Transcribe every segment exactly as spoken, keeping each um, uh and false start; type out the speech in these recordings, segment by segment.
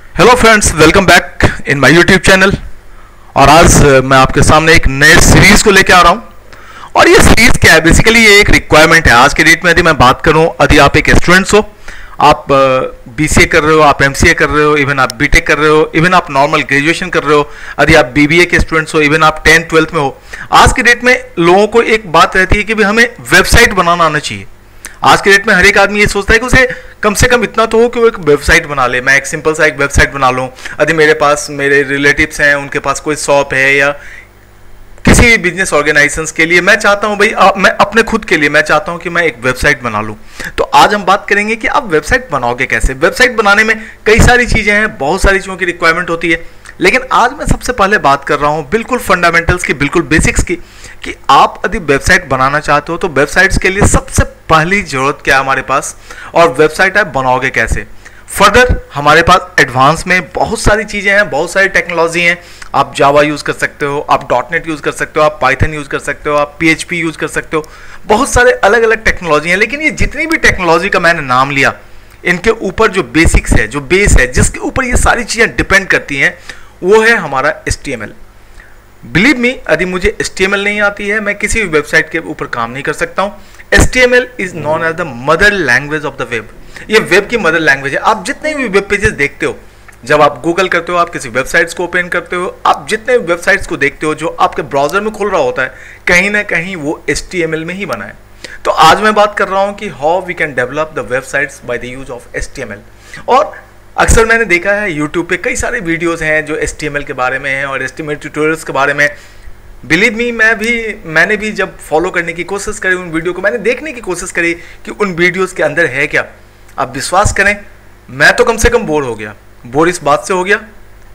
Hello friends, welcome back in my YouTube channel. और आज uh, मैं आपके सामने एक नए सीरीज को लेकर आ रहा हूं। और ये सीरीज क्या है? बेसिकली ये एक रिक्वायरमेंट है आज के डेट में। यदि मैं बात करूं, यदि आप एक स्टूडेंट्स हो, आप बीसीए uh, कर रहे हो, आप एमसीए कर रहे हो, इवन आप बीटेक कर रहे हो, इवन आप नॉर्मल ग्रेजुएशन कर रहे हो, यदि आप बीबीए के स्टूडेंट्स हो, इवन आप टेंथ ट्वेल्थ में हो, आज के डेट में लोगों को एक बात रहती है कि भाई हमें वेबसाइट बनाना आना चाहिए। आज के डेट में हर एक आदमी ये सोचता है कि उसे कम से कम इतना तो हो कि वो एक वेबसाइट बना ले। मैं एक सिंपल सा एक वेबसाइट बना लूं। यदि मेरे पास मेरे रिलेटिव्स हैं, उनके पास कोई शॉप है या किसी भी बिजनेस ऑर्गेनाइजेशंस के लिए मैं चाहता हूं भाई आ, मैं अपने खुद के लिए मैं चाहता हूं कि मैं एक वेबसाइट बना लूं। तो आज हम बात करेंगे कि आप वेबसाइट बनाओगे कैसे। वेबसाइट बनाने में कई सारी चीजें हैं, बहुत सारी चीजों की रिक्वायरमेंट होती है, लेकिन आज मैं सबसे पहले बात कर रहा हूं बिल्कुल फंडामेंटल्स की, बिल्कुल बेसिक्स की, कि आप यदि वेबसाइट बनाना चाहते हो तो वेबसाइट्स के लिए सबसे पहली जरूरत क्या है हमारे पास, और वेबसाइट आप बनाओगे कैसे। फर्दर हमारे पास एडवांस में बहुत सारी चीजें हैं, बहुत सारी टेक्नोलॉजी हैं। आप जावा यूज कर सकते हो, आप डॉट नेट यूज कर सकते हो, आप पाइथन यूज कर सकते हो, आप पीएचपी यूज कर सकते हो। बहुत सारे अलग अलग टेक्नोलॉजी हैं, लेकिन ये जितनी भी टेक्नोलॉजी का मैंने नाम लिया, इनके ऊपर जो बेसिक्स है, जो बेस है, जिसके ऊपर ये सारी चीजें डिपेंड करती हैं, वो है हमारा H T M L. Believe me, यदि मुझे एच टी एम एल नहीं आती है, मैं किसी भी वेबसाइट के ऊपर काम नहीं कर सकता हूं। H T M L is known as the mother language of the web. ये वेब की मदर लैंग्वेज है। आप जितने भी वेब पेजेस देखते हो, जब आप गूगल करते हो, आप किसी वेबसाइट्स को ओपन करते हो, आप जितने भी वेबसाइट्स को देखते हो जो आपके ब्राउजर में खुल रहा होता है, कहीं ना कहीं वो एच टी एम एल में ही बना है। तो आज मैं बात कर रहा हूं कि how we can develop the websites by the use of H T M L. और अक्सर मैंने देखा है यूट्यूब पे कई सारे वीडियोस हैं जो एच टी एम एल के बारे में हैं और H T M L tutorials के बारे में। बिलीव मी, मैं भी मैंने भी जब फॉलो करने की कोशिश करी उन वीडियो को, मैंने देखने की कोशिश करी कि उन वीडियोस के अंदर है क्या। आप विश्वास करें, मैं तो कम से कम बोर हो गया। बोर इस बात से हो गया,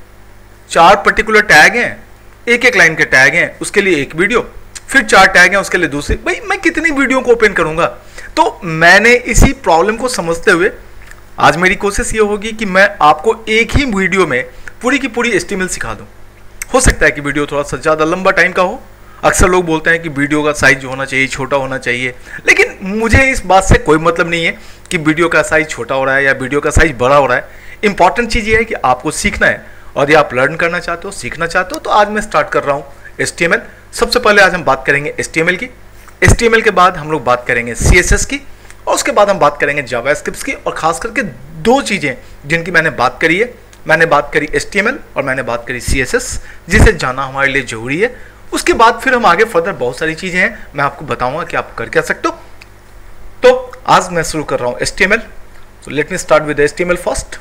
चार पर्टिकुलर टैग हैं, एक एक लाइन के टैग हैं, उसके लिए एक वीडियो, फिर चार टैग हैं उसके लिए दूसरी। भाई मैं कितनी वीडियो को ओपन करूंगा। तो मैंने इसी प्रॉब्लम को समझते हुए आज मेरी कोशिश ये होगी कि मैं आपको एक ही वीडियो में पूरी की पूरी एच टी एम एल सिखा दूं। हो सकता है कि वीडियो थोड़ा सा ज़्यादा लंबा टाइम का हो। अक्सर लोग बोलते हैं कि वीडियो का साइज जो होना चाहिए छोटा होना चाहिए, लेकिन मुझे इस बात से कोई मतलब नहीं है कि वीडियो का साइज छोटा हो रहा है या वीडियो का साइज बड़ा हो रहा है। इंपॉर्टेंट चीज़ ये है कि आपको सीखना है, और यदि आप लर्न करना चाहते हो, सीखना चाहते हो, तो आज मैं स्टार्ट कर रहा हूँ एच टी एम एल। सबसे पहले आज हम बात करेंगे एच टी एम एल की। एच टी एम एल के बाद हम लोग बात करेंगे सी एस एस की, और उसके बाद हम बात करेंगे जावास्क्रिप्ट की। और खास करके दो चीज़ें जिनकी मैंने बात करी है, मैंने बात करी एच टी एम एल और मैंने बात करी सी एस एस, जिसे जानना हमारे लिए जरूरी है। उसके बाद फिर हम आगे फर्दर बहुत सारी चीज़ें हैं, मैं आपको बताऊंगा कि आप कर क्या सकते हो। तो आज मैं शुरू कर रहा हूं H T M L. So let me start with H T M L first.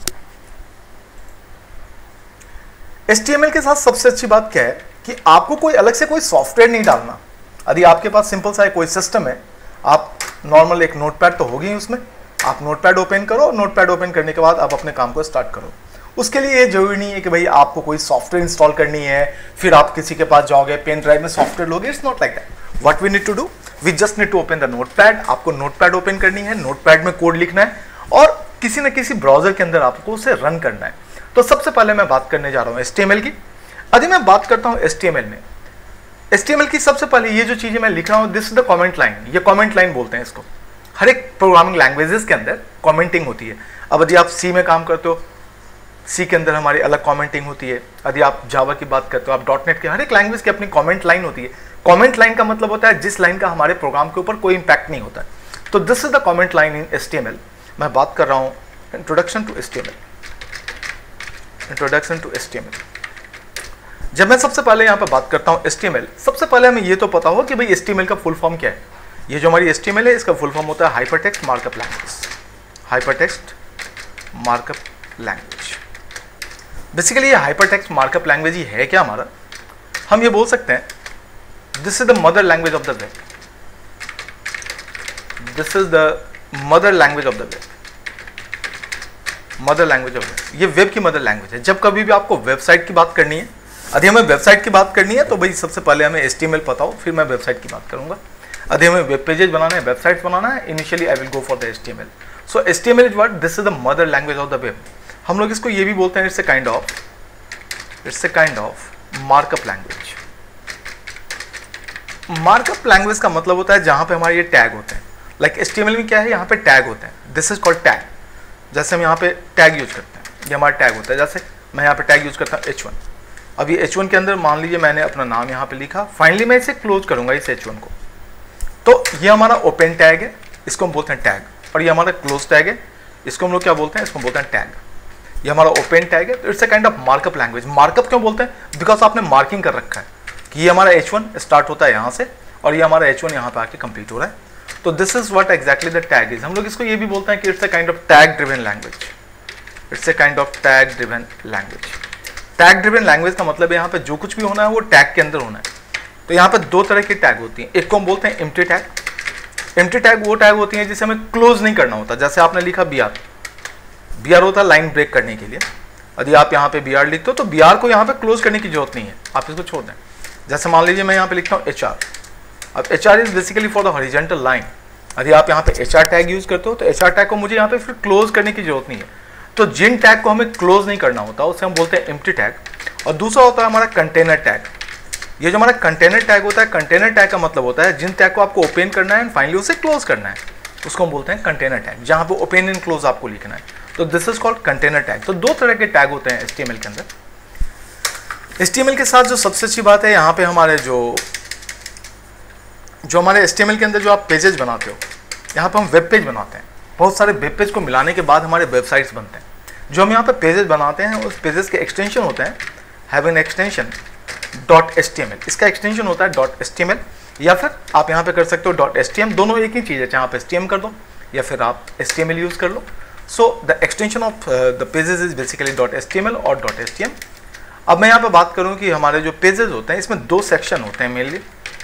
H T M L के साथ सबसे अच्छी बात क्या है कि आपको कोई अलग से कोई सॉफ्टवेयर नहीं डालना। यदि आपके पास सिंपल सा कोई सिस्टम है, आप नॉर्मल एक नोटपैड तो होगी ही उसमें, आप नोटपैड ओपन करो। नोटपैड ओपन करने के बाद आप अपने काम को स्टार्ट करो। उसके लिए ये जरूरी नहीं है कि भाई आपको कोई सॉफ्टवेयर इंस्टॉल करनी है, फिर आप किसी के पास जाओगे, पेन ड्राइव में सॉफ्टवेयर लोगे। It's not like that. What we need to do, we just need to open the notepad. आपको नोटपैड ओपन करनी है, नोटपैड में कोड लिखना है और किसी न किसी ब्राउजर के अंदर आपको उसे रन करना है। तो सबसे पहले मैं बात करने जा रहा हूँ एच टी एम एल की। यदि मैं बात करता हूँ एच टी एम एल में, एच टी एम एल की सबसे पहले ये जो चीजें मैं लिख रहा हूँ, this is the comment line. ये कमेंट लाइन बोलते हैं इसको। हर एक प्रोग्रामिंग लैंग्वेजेस के अंदर कमेंटिंग होती है। अब यदि आप सी में काम करते हो, सी के अंदर हमारी अलग कमेंटिंग होती है। यदि आप जावा की बात करते हो, आप डॉट नेट की, हर एक लैंग्वेज की अपनी कमेंट लाइन होती है। कमेंट लाइन का मतलब होता है जिस लाइन का हमारे प्रोग्राम के ऊपर कोई इंपैक्ट नहीं होता है। तो this is the comment line in H T M L. मैं बात कर रहा हूँ introduction to H T M L. Introduction to H T M L. जब मैं सबसे पहले यहाँ पर बात करता हूँ एच टी एम एल, सबसे पहले हमें ये तो पता हो कि भाई एच टी एम एल का फुल फॉर्म क्या है। ये जो हमारी एच टी एम एल है, इसका फुल फॉर्म होता है hypertext markup language. Hypertext markup language. Basically ये हाइपरटेक्स्ट मार्कअप लैंग्वेज ही है क्या हमारा। हम ये बोल सकते हैं this is the mother language of the web. This is the mother language of the web. Mother language of web, ये वेब की मदर लैंग्वेज है। जब कभी भी आपको वेबसाइट की बात करनी है, यदि हमें वेबसाइट की बात करनी है, तो भाई सबसे पहले हमें एच टी एम एल पता हो, फिर मैं वेबसाइट की बात करूंगा। यदि हमें वेब पेजेस बनाना है, वेबसाइट्स बनाना है, initially I will go for the H T M L. So H T M L is what, this is the mother language of the web. हम लोग इसको ये भी बोलते हैं, it's a kind of it's a kind of markup language. Markup language का मतलब होता है जहां पे हमारे ये टैग होते हैं। Like H T M L में क्या है, यहाँ पे टैग होते हैं। This is called tag. जैसे हम यहाँ पे टैग यूज करते हैं, ये हमारा टैग होता है। जैसे मैं यहाँ पे टैग यूज करता हूँ एच वन। अब ये एच वन के अंदर मान लीजिए मैंने अपना नाम यहाँ पे लिखा, फाइनली मैं इसे क्लोज करूंगा इस एच वन को, तो ये हमारा ओपन टैग है, इसको हम बोलते हैं टैग, और ये हमारा क्लोज टैग है, इसको हम लोग क्या बोलते हैं, इसको बोलते हैं टैग। ये हमारा ओपन टैग है, तो it's a kind of markup language. Markup क्यों बोलते हैं, बिकॉज आपने मार्किंग कर रखा है कि ये हमारा एच वन स्टार्ट होता है यहाँ से और ये हमारा एच वन यहाँ पे आके कंप्लीट हो रहा है। तो this is what exactly the tag is. हम लोग इसको ये भी बोलते हैं कि it's a kind of tag driven language. It's a kind of tag driven language. Tag driven language का मतलब है यहाँ पे जो कुछ भी होना है वो टैग के अंदर होना है। तो यहाँ पे दो तरह की टैग होती हैं, एक को हम बोलते हैं एम्प्टी टैग। एम्प्टी टैग वो टैग होती है जिसे हमें क्लोज नहीं करना होता। जैसे आपने लिखा बी आर, बी आर होता है लाइन ब्रेक करने के लिए। यदि आप यहाँ पे बी आर लिखते हो तो बी आर को यहाँ पे क्लोज करने की जरूरत नहीं है, आप इसको छोड़ दें। जैसे मान लीजिए मैं यहाँ पे लिखता हूँ एच आर। अब H R is basically for the horizontal line. यदि आप यहाँ पे एच आर टैग यूज करते हो तो एच आर टैग को मुझे यहाँ पे फिर क्लोज करने की जरूरत नहीं है। तो जिन टैग को हमें क्लोज नहीं करना होता उसे हम बोलते हैं एम्प्टी टैग। और दूसरा होता है हमारा कंटेनर टैग। ये जो हमारा कंटेनर टैग होता है, कंटेनर टैग का मतलब होता है जिन टैग को आपको ओपन करना है एंड फाइनली उसे क्लोज करना है, उसको हम बोलते हैं कंटेनर टैग, जहाँ पे ओपन एंड क्लोज आपको लिखना है। तो this is called container tag. तो दो तरह के टैग होते हैं एच टी एम एल के अंदर। एच टी एम एल के साथ जो सबसे अच्छी बात है, यहाँ पे हमारे जो जो हमारे एच टी एम एल के अंदर जो आप पेजेस बनाते हो, यहाँ पे हम वेब पेज बनाते हैं। बहुत सारे वेब पेज को मिलाने के बाद हमारे वेबसाइट्स बनते हैं। जो हम यहाँ पे पेजेस बनाते हैं उस पेजेस के एक्सटेंशन होते हैं have an extension dot H T M L. इसका एक्सटेंशन होता है dot H T M L, या फिर आप यहाँ पे कर सकते हो डॉट एच टी एम। दोनों एक ही चीज़ है, चाहे आप एच टी एम कर दो या फिर आप H T M L use कर लो। So the extension of the pages is basically dot H T M L और डॉट एच टी एम। अब मैं यहाँ पे बात करूँ कि हमारे जो पेजेस होते हैं इसमें दो सेक्शन होते हैं मेनली।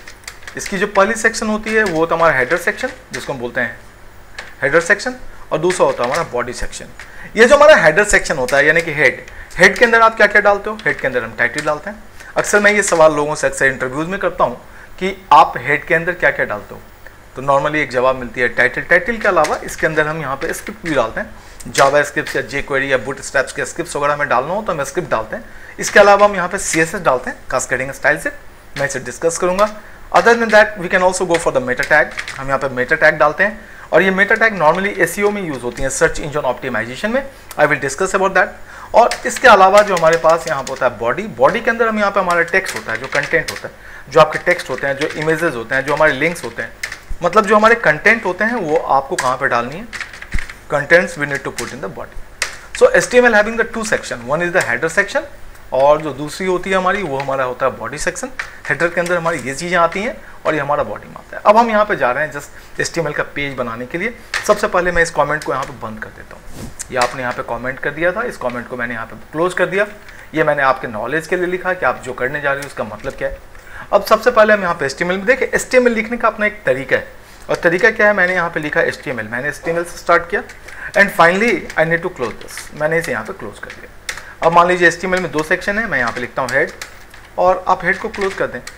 इसकी जो पहली सेक्शन होती है वो होता है हमारा हेडर सेक्शन, जिसको हम बोलते हैं हेडर सेक्शन, और दूसरा होता है हमारा बॉडी सेक्शन। ये जो हमारा हेडर सेक्शन होता है यानी कि हेड, हेड के अंदर आप क्या क्या डालते हो, हेड के अंदर हम टाइटल डालते हैं। अक्सर मैं ये सवाल लोगों से अक्सर इंटरव्यूज में करता हूँ कि आप हेड के अंदर क्या क्या डालते हो, तो नॉर्मली एक जवाब मिलती है टाइटल। टाइटल के अलावा इसके अंदर हम यहाँ पे स्क्रिप्ट भी डालते हैं। जावा स्क्रिप्ट या जे क्वेरी या बूट स्ट्रैप्स के स्क्रिप्ट वगैरह में डालना हो तो हम स्क्रिप्ट डालते हैं। इसके अलावा हम यहाँ पे सी एस एस डालते हैं कास्केडिंग स्टाइल से, मैं इसे डिस्कस करूंगा। Other than that we can also go for the meta tag. हम यहाँ पे मेटा टैग डालते हैं और ये मेटा टैग नॉर्मली एसईओ में यूज होती है, सर्च इंजन ऑप्टिमाइजेशन में। I will discuss about that. और इसके अलावा जो हमारे पास यहाँ पे होता है बॉडी, बॉडी के अंदर हम यहाँ पे हमारा टेक्स्ट होता है, जो कंटेंट होता है, जो आपके टेक्स्ट होते हैं, जो इमेजेस होते हैं, जो हमारे लिंक्स होते हैं, मतलब जो हमारे कंटेंट होते हैं वो आपको कहाँ पे डालनी है, contents we need to put in the body. So H T M L having the two section, one is the header section और जो दूसरी होती है हमारी वो हमारा होता है बॉडी सेक्शन। हेडर के अंदर हमारी ये चीज़ें आती हैं और ये हमारा बॉडी में आता है। अब हम यहाँ पे जा रहे हैं just H T M L का पेज बनाने के लिए। सबसे पहले मैं इस कमेंट को यहाँ पे बंद कर देता हूँ। ये आपने यहाँ पे कमेंट कर दिया था, इस कमेंट को मैंने यहाँ पे क्लोज कर दिया। ये मैंने आपके नॉलेज के लिए लिखा कि आप जो करने जा रहे हो उसका मतलब क्या है। अब सबसे पहले हम यहाँ पे एच टी एम एल में देखें, एच टी एम एल लिखने का अपना एक तरीका है और तरीका क्या है, मैंने यहाँ पे लिखा एच टी एम एल। मैंने एच टी एम एल से स्टार्ट किया and finally I need to close this, मैंने इसे यहाँ पे क्लोज कर दिया। अब मान लीजिए एच टी एम एल में दो सेक्शन है, मैं यहाँ पे लिखता हूँ हेड और आप हेड को क्लोज कर दें।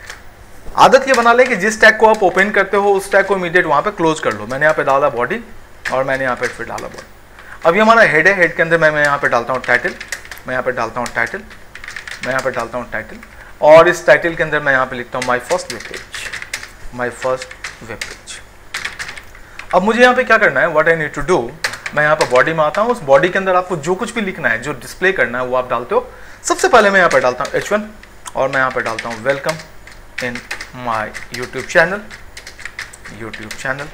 आदत ये बना लें कि जिस टैग को आप ओपन करते हो उस टैग को इमीडिएट वहाँ पे क्लोज कर लो। मैंने यहाँ पे डाला बॉडी और मैंने यहाँ पे फिर डाला बॉडी। अब ये हमारा हेड है, हेड के अंदर मैं मैं यहाँ पे डालता हूँ टाइटल, मैं यहाँ पे डालता हूँ टाइटल, मैं यहाँ पे डालता हूँ टाइटल और इस टाइटल के अंदर मैं यहाँ पे लिखता हूँ my first web page, my first web page. अब मुझे यहाँ पे क्या करना है, what I need to do, मैं यहाँ पे बॉडी में आता हूँ। उस बॉडी के अंदर आपको जो कुछ भी लिखना है, जो डिस्प्ले करना है वो आप डालते हो। सबसे पहले मैं यहाँ पे डालता हूँ एच वन और मैं यहाँ पे डालता हूँ welcome in my YouTube channel, YouTube channel.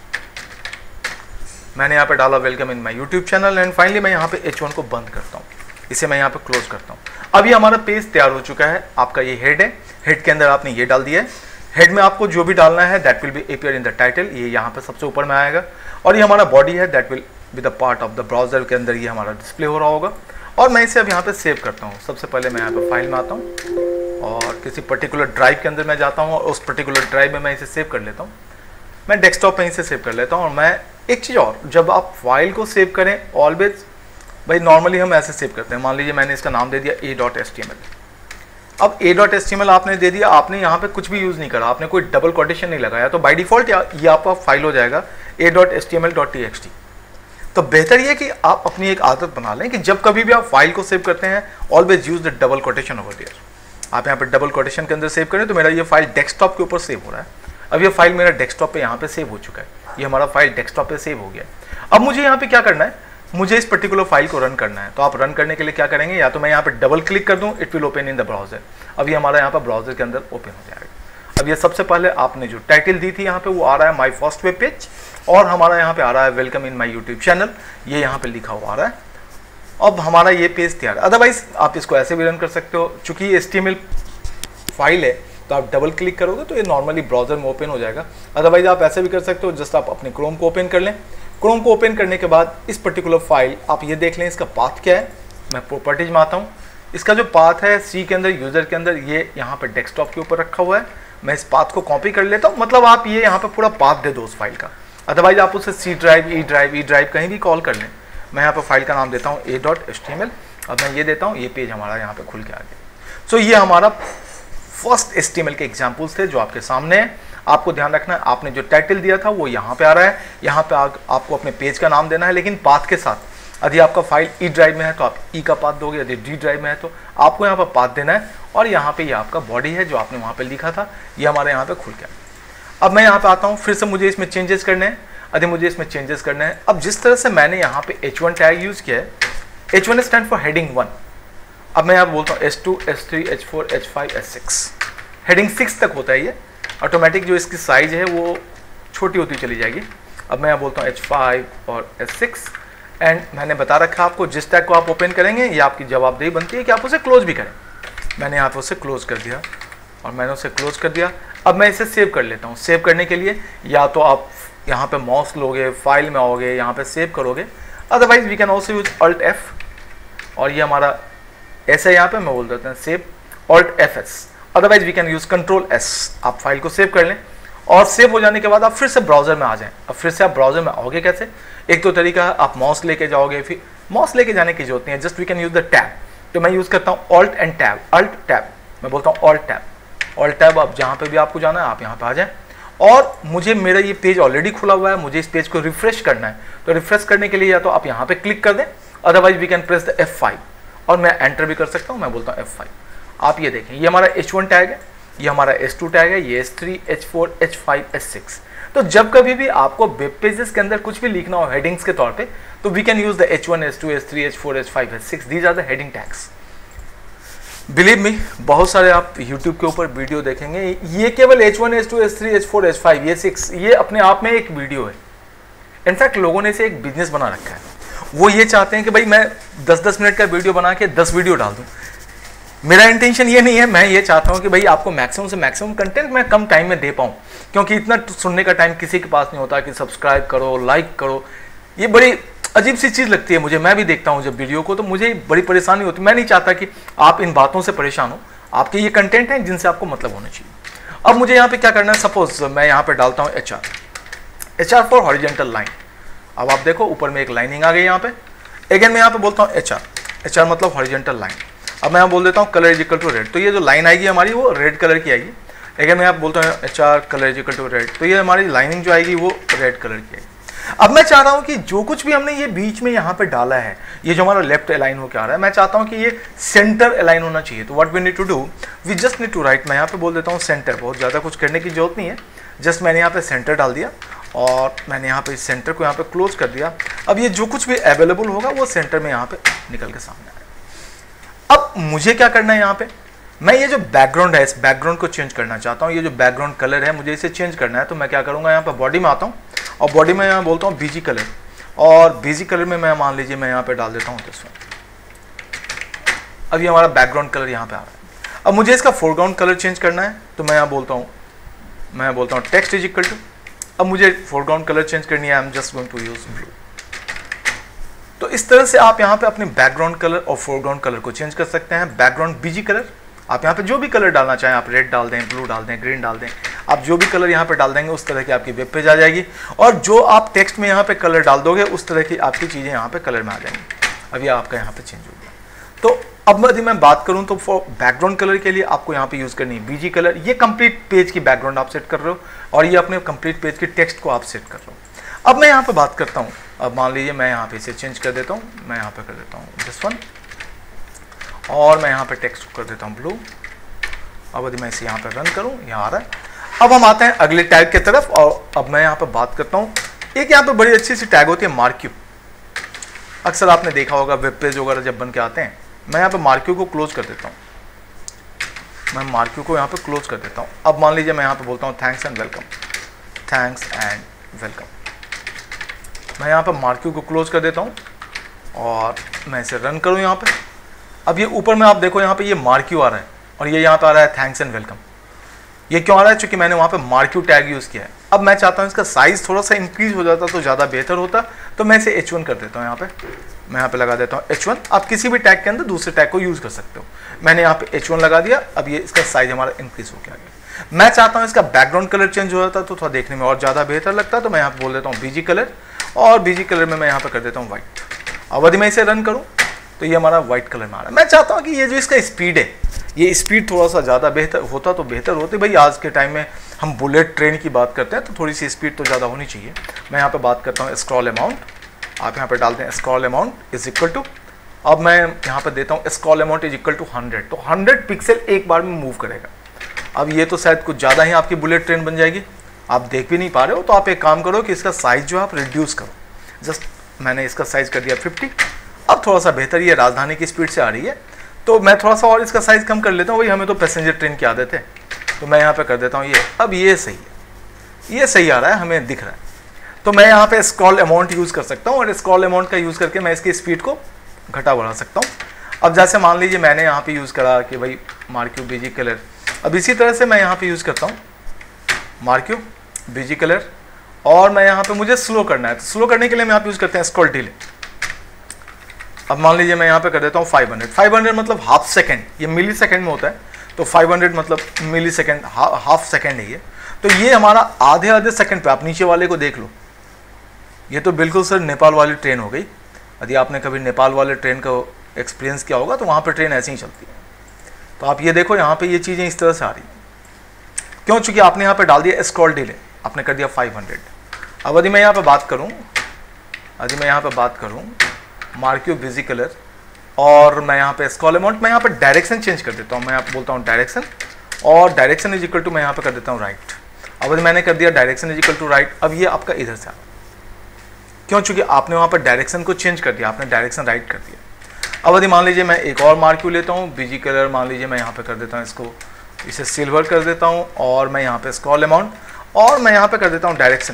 मैंने यहाँ पे डाला welcome in my YouTube channel and finally मैं यहाँ पे एच वन को बंद करता हूँ, इसे मैं यहाँ पे क्लोज करता हूँ। अब ये हमारा पेज तैयार हो चुका है। आपका ये हेड है, हेड के अंदर आपने ये डाल दिया है। हेड में आपको जो भी डालना है that will be appear in the title, ये यहाँ पे सबसे ऊपर में आएगा। और ये हमारा बॉडी है, that will be the part of the browser के अंदर ये हमारा डिस्प्ले हो रहा होगा। और मैं इसे अब यहाँ पे सेव करता हूँ। सबसे पहले मैं यहाँ पे फाइल में आता हूँ और किसी पर्टिकुलर ड्राइव के अंदर मैं जाता हूँ और उस पर्टिकुलर ड्राइव में मैं इसे सेव कर लेता हूँ। मैं डेस्कटॉप में इसे सेव कर लेता हूँ। और मैं एक चीज़ और, जब आप फाइल को सेव करें ऑलवेज, भाई नॉर्मली हम ऐसे सेव करते हैं। मान लीजिए मैंने इसका नाम दे दिया A dot H T M L. अब A dot H T M L आपने दे दिया, आपने यहाँ पे कुछ भी यूज़ नहीं करा, आपने कोई डबल कोटेशन नहीं लगाया, तो बाय डिफॉल्ट ये आपका फाइल हो जाएगा A dot H T M L dot T X T. तो बेहतर ये कि आप अपनी एक आदत बना लें कि जब कभी भी आप फाइल को सेव करते हैं always use the double quotation over there. आप यहाँ पे डबल कोटेशन के अंदर सेव करें तो मेरा ये फाइल डेस्कटॉप के ऊपर सेव हो रहा है। अब ये फाइल मेरा डेस्कटॉप पे यहाँ पे सेव हो चुका है, ये हमारा फाइल डेस्कटॉप पे सेव हो गया है। अब मुझे यहाँ पे क्या करना है, मुझे इस पर्टिकुलर फाइल को रन करना है, तो आप रन करने के लिए क्या करेंगे, या तो मैं यहाँ पे डबल क्लिक कर दूँ, it will open in the browser. अभी हमारा यहाँ पर ब्राउजर के अंदर ओपन हो जाएगा। अब ये सबसे पहले आपने जो टाइटल दी थी यहाँ पे वो आ रहा है माई फर्स्ट वेब पेज, और हमारा यहाँ पे आ रहा है welcome in my YouTube channel, ये यहाँ पे लिखा हुआ आ रहा है। अब हमारा ये पेज तैयार है। अदरवाइज आप इसको ऐसे भी रन कर सकते हो, चूंकि ये H T M L file है तो आप डबल क्लिक करोगे तो ये नॉर्मली ब्राउजर में ओपन हो जाएगा। अदरवाइज आप ऐसे भी कर सकते हो, जस्ट आप अपने क्रोम को ओपन कर लें। क्रोम को ओपन करने के बाद इस पर्टिकुलर फाइल आप ये देख लें इसका पाथ क्या है। मैं प्रॉपर्टीज में आता हूँ, इसका जो पाथ है सी के अंदर यूजर के अंदर ये यहाँ पर डेस्कटॉप के ऊपर रखा हुआ है। मैं इस पाथ को कॉपी कर लेता हूँ, मतलब आप ये यहाँ पर पूरा पाथ दे दो उस फाइल का। अदरवाइज आप उसे C drive, E drive, E drive कहीं भी कॉल कर लें। मैं यहाँ पर फाइल का नाम देता हूँ A dot H T M L. अब मैं ये देता हूँ, ये पेज हमारा यहाँ पे खुल के आ गया। सो ये हमारा first H T M L के एग्जाम्पल्स थे जो आपके सामने है। आपको ध्यान रखना है, आपने जो टाइटल दिया था वो यहाँ पे आ रहा है, यहाँ पे आ, आपको अपने पेज का नाम देना है, लेकिन पाथ के साथ। यदि आपका फाइल ई ड्राइव में है तो आप ई का पाथ दोगे, यदि डी ड्राइव में है तो आपको यहाँ पर पाथ देना है। और यहाँ पे ये यह आपका बॉडी है जो आपने वहाँ पे लिखा था, ये हमारे यहाँ पे खुल गया। अब मैं यहाँ पे आता हूँ, फिर से मुझे इसमें चेंजेस करने हैं। यदि मुझे इसमें चेंजेस करने हैं, अब जिस तरह से मैंने यहाँ पे एच वन टैग यूज किया है, H one stand for heading one. अब मैं यहाँ बोलता हूँ H two, H three, H four, H five, H six, heading six तक होता है ये। ऑटोमेटिक जो इसकी साइज है वो छोटी होती चली जाएगी। अब मैं यहाँ बोलता हूँ एच फाइव और एच सिक्स, एंड मैंने बता रखा आपको जिस टैग को आप ओपन करेंगे ये आपकी जवाबदेही बनती है कि आप उसे क्लोज भी करें। मैंने यहाँ पे उसे क्लोज कर दिया और मैंने उसे क्लोज कर दिया। अब मैं इसे सेव कर लेता हूँ। सेव करने के लिए या तो आप यहाँ पे माउस लोगे, फाइल में आओगे, यहाँ पे सेव करोगे। Otherwise we can also use Alt F, और ये हमारा ऐसा यहाँ पे मैं बोल देता हूँ save Alt F S. Otherwise we can use control S. आप फाइल को सेव कर लें और सेव हो जाने के बाद आप फिर से ब्राउजर में आ जाएं। अब फिर से आप ब्राउजर में आओगे कैसे? एक तो तरीका है आप माउस लेके जाओगे, फिर माउस लेके जाने की जरूरत नहीं है, just we can use the tab. तो मैं यूज करता हूँ Alt and tab, Alt tab. मैं बोलता हूँ ऑल्ट टैब, ऑल्ट टैब। आप जहाँ पे भी आपको जाना है आप यहाँ पे आ जाएं। और मुझे मेरा ये पेज ऑलरेडी खुला हुआ है, मुझे इस पेज को रिफ्रेश करना है। तो रिफ्रेश करने के लिए या तो आप यहाँ पे क्लिक कर दें, otherwise we can press the F five, और मैं एंटर भी कर सकता हूँ। मैं बोलता हूँ एफ फाइव। आप ये देखें, ये हमारा एच वन टैग है, ये हमारा एच टू टैग है, ये H three, H four, H five, H six. तो जब कभी भी आपको वेब पेजेस के अंदर कुछ भी लिखना हो हेडिंग्स के तौर पे, तो we can use the H one, H two, H three, H four, H five, H six. These are the heading tags. Believe me, बहुत सारे आप YouTube के ऊपर वीडियो देखेंगे, ये केवल H one, H two, H three, H four, H five, H six, ये अपने आप में एक वीडियो है। इनफैक्ट लोगों ने इसे एक बिजनेस बना रखा है। वो ये चाहते हैं कि भाई मैं दस दस मिनट का वीडियो बना के दस वीडियो डाल दूं। मेरा इंटेंशन ये नहीं है, मैं ये चाहता हूँ कि भाई आपको मैक्सिमम से मैक्सिमम कंटेंट मैं कम टाइम में दे पाऊँ, क्योंकि इतना सुनने का टाइम किसी के पास नहीं होता कि सब्सक्राइब करो, लाइक करो। ये बड़ी अजीब सी चीज़ लगती है मुझे। मैं भी देखता हूँ जब वीडियो को, तो मुझे बड़ी परेशानी होती है। मैं नहीं चाहता कि आप इन बातों से परेशान हो। आपके ये कंटेंट हैं जिनसे आपको मतलब होना चाहिए। अब मुझे यहाँ पे क्या करना है, सपोज मैं यहाँ पे डालता हूँ H R, H R for horizontal line. अब आप देखो ऊपर में एक लाइनिंग आ गई यहाँ पे। अगेन मैं यहाँ पे बोलता हूँ एच आर, एच आर मतलब हॉरिजेंटल लाइन। अब मैं यहाँ बोल देता हूँ colour is equal to red, तो ये जो लाइन आएगी हमारी वो रेड कलर की आएगी। अगेन मैं यहाँ बोलता हूँ H R colour is equal to red, तो ये हमारी लाइनिंग जो आएगी वो रेड कलर की आएगी। अब मैं चाह रहा हूं कि जो कुछ भी हमने ये बीच में यहाँ पे डाला है, ये जो हमारा लेफ्ट अलाइन होकर आ रहा है, मैं चाहता हूं कि ये सेंटर अलाइन होना चाहिए। तो what we need to do, we just need to write. मैं यहाँ पे बोल देता हूँ सेंटर। बहुत ज़्यादा कुछ करने की जरूरत नहीं है, जस्ट मैंने यहाँ पे सेंटर डाल दिया और मैंने यहाँ पे इस सेंटर को यहाँ पे क्लोज कर दिया। अब ये जो कुछ भी अवेलेबल होगा वो सेंटर में यहाँ पे निकल के सामने आएगा। अब मुझे क्या करना है, यहाँ पे मैं ये जो बैकग्राउंड है इस बैकग्राउंड को चेंज करना चाहता हूँ। ये जो बैकग्राउंड कलर है मुझे इसे चेंज करना है। तो मैं क्या करूँगा, यहाँ पे बॉडी में आता हूँ और बॉडी में यहाँ बोलता हूँ बीजी कलर, और बीजी कलर में मैं मान लीजिए मैं यहाँ पे डाल देता हूँ दिस वन। अब ये हमारा बैकग्राउंड कलर यहाँ पे आ रहा है। अब मुझे इसका फोरग्राउंड कलर चेंज करना है, तो मैं यहाँ बोलता हूँ मैं बोलता हूँ टेक्स्ट इज इक्वल टू। अब मुझे फोरग्राउंड कलर चेंज करनी है, I am just going to use blue. तो इस तरह से आप यहाँ पे अपने बैकग्राउंड कलर और फोरग्राउंड कलर को चेंज कर सकते हैं। बैकग्राउंड बीजी कलर, आप यहाँ पे जो भी कलर डालना चाहें, आप रेड डाल दें, ब्लू डाल दें, ग्रीन डाल दें, आप जो भी कलर यहाँ पे डाल देंगे उस तरह की आपकी वेब पेज आ जाएगी। और जो आप टेक्स्ट में यहाँ पे कलर डाल दोगे उस तरह की आपकी चीज़ें यहाँ पे कलर में आ जाएंगी। अब ये आपका यहाँ पे चेंज हो गया। तो अब यदि मैं बात करूँ तो फॉर बैकग्राउंड कलर के लिए आपको यहाँ पे यूज़ करनी है बीजी कलर। ये कंप्लीट पेज की बैकग्राउंड आप सेट कर रहे हो और ये अपने कंप्लीट पेज के टेक्स्ट को आप सेट कर रहे हो। अब मैं यहाँ पे बात करता हूँ, अब मान लीजिए मैं यहाँ पे इसे चेंज कर देता हूँ, मैं यहाँ पे कर देता हूँ दिस वन, और मैं यहाँ पे टेक्स्ट को कर देता हूँ ब्लू। अब यदि मैं इसे यहाँ पे रन करूँ, यहाँ आ रहा है। अब हम आते हैं अगले टैग की तरफ, और अब मैं यहाँ पे बात करता हूँ, एक यहाँ पे बड़ी अच्छी सी टैग होती है मार्क्यू। अक्सर आपने देखा होगा वेब पेज वगैरह जब बन के आते हैं, मैं यहाँ पे मार्क्यू को क्लोज कर देता हूँ, मैं मार्क्यू को यहाँ पे क्लोज कर देता हूँ। अब मान लीजिए मैं यहाँ पे बोलता हूँ thanks and welcome, thanks and welcome, मैं यहाँ पे मार्क्यू को क्लोज कर देता हूँ और मैं इसे रन करूँ यहाँ पे। अब ये ऊपर में आप देखो यहाँ पे ये मार्क्यू आ रहा है और ये यहाँ पे आ रहा है थैंक्स एंड वेलकम। ये क्यों आ रहा है? क्योंकि मैंने वहाँ पे मार्क्यू टैग यूज़ किया है। अब मैं चाहता हूँ इसका साइज़ थोड़ा सा इंक्रीज हो जाता तो ज़्यादा बेहतर होता, तो मैं इसे एच वन कर देता हूँ। यहाँ पे मैं यहाँ पे लगा देता हूँ एच वन। आप किसी भी टैग के अंदर दूसरे टैग को यूज़ कर सकते हो। मैंने यहाँ पे एच वन लगा दिया। अब ये इसका साइज हमारा इंक्रीज हो गया। मैं चाहता हूँ इसका बैकग्राउंड कलर चेंज हो जाता तो थोड़ा देखने में और ज़्यादा बेहतर लगता, तो मैं यहाँ पे बोल देता हूँ बीजी कलर, और बीजी कलर में मैं यहाँ पे कर देता हूँ व्हाइट। अब यदि मैं इसे रन करूँ तो ये हमारा व्हाइट कलर में आ रहा है। मैं चाहता हूँ कि ये जो इसका स्पीड है, ये स्पीड थोड़ा सा ज़्यादा बेहतर होता तो बेहतर होती। भाई आज के टाइम में हम बुलेट ट्रेन की बात करते हैं तो थोड़ी सी स्पीड तो ज़्यादा होनी चाहिए। मैं यहाँ पे बात करता हूँ स्क्रॉल अमाउंट, आप यहाँ पे डालते हैं scroll amount is equal to, अब मैं यहाँ पे देता हूँ scroll amount is equal to hundred, तो हंड्रेड पिक्सल एक बार में मूव करेगा। अब ये तो शायद कुछ ज़्यादा ही आपकी बुलेट ट्रेन बन जाएगी, आप देख भी नहीं पा रहे हो। तो आप एक काम करो कि इसका साइज़ जो आप रिड्यूस करो। जस्ट मैंने इसका साइज़ कर दिया फिफ्टी। अब थोड़ा सा बेहतर, ये राजधानी की स्पीड से आ रही है तो मैं थोड़ा सा और इसका साइज़ कम कर लेता हूँ। वही हमें तो पैसेंजर ट्रेन की आदत है, तो मैं यहाँ पे कर देता हूँ ये। अब ये सही है, ये सही आ रहा है, हमें दिख रहा है। तो मैं यहाँ पे स्क्रॉल अमाउंट यूज़ कर सकता हूँ और स्क्रॉल अमाउंट का यूज़ करके मैं इसकी स्पीड को घटा बढ़ा सकता हूँ। अब जैसे मान लीजिए मैंने यहाँ पे यूज़ करा कि भाई मार्क्यू बीजी कलर, अब इसी तरह से मैं यहाँ पे यूज़ करता हूँ मार्क्यू बीजी कलर, और मैं यहाँ पे मुझे स्लो करना है, तो स्लो करने के लिए मैं यहाँ पे यूज़ करते हैं स्क्रॉल डिले। अब मान लीजिए मैं यहाँ पे कर देता हूँ फाइव हंड्रेड। फाइव हंड्रेड मतलब हाफ सेकेंड, ये मिली सेकेंड में होता है, तो फाइव हंड्रेड मतलब मिली सेकेंड, हाफ सेकेंड है ये। तो ये हमारा आधे आधे सेकंड पे, आप नीचे वाले को देख लो, ये तो बिल्कुल सर नेपाल वाली ट्रेन हो गई। यदि आपने कभी नेपाल वाले ट्रेन का एक्सपीरियंस किया होगा तो वहाँ पे ट्रेन ऐसे ही चलती है। तो आप ये देखो यहाँ पे ये चीज़ें इस तरह से आ रही हैं, क्यों? चूँकि आपने यहाँ पे डाल दिया स्क्रॉल डिले, आपने कर दिया फाइव हंड्रेड। अब यदि मैं यहाँ पे बात करूँ, यदि मैं यहाँ पे बात करूँ मार्क्यू बिजी कलर, और मैं यहाँ पे स्क्रॉल अमाउंट, मैं यहाँ पे डायरेक्शन चेंज कर देता हूँ। मैं यहाँ पे बोलता हूँ डायरेक्शन, और डायरेक्शन इज इक्वल टू मैं यहाँ पे कर देता हूँ राइट। अब यदि मैंने कर दिया direction is equal to right, अब ये आपका इधर से आ, क्यों? चूँकि आपने वहाँ पर डायरेक्शन को चेंज कर दिया, आपने डायरेक्शन राइट कर दिया। अब यदि मान लीजिए मैं एक और मार्क्यू लेता हूँ बीजी कलर, मान लीजिए मैं यहाँ पे कर देता हूँ इसको, इसे सिल्वर कर देता हूँ, और मैं यहाँ पे स्क्रॉल अमाउंट, और मैं यहाँ पे कर देता हूँ direction,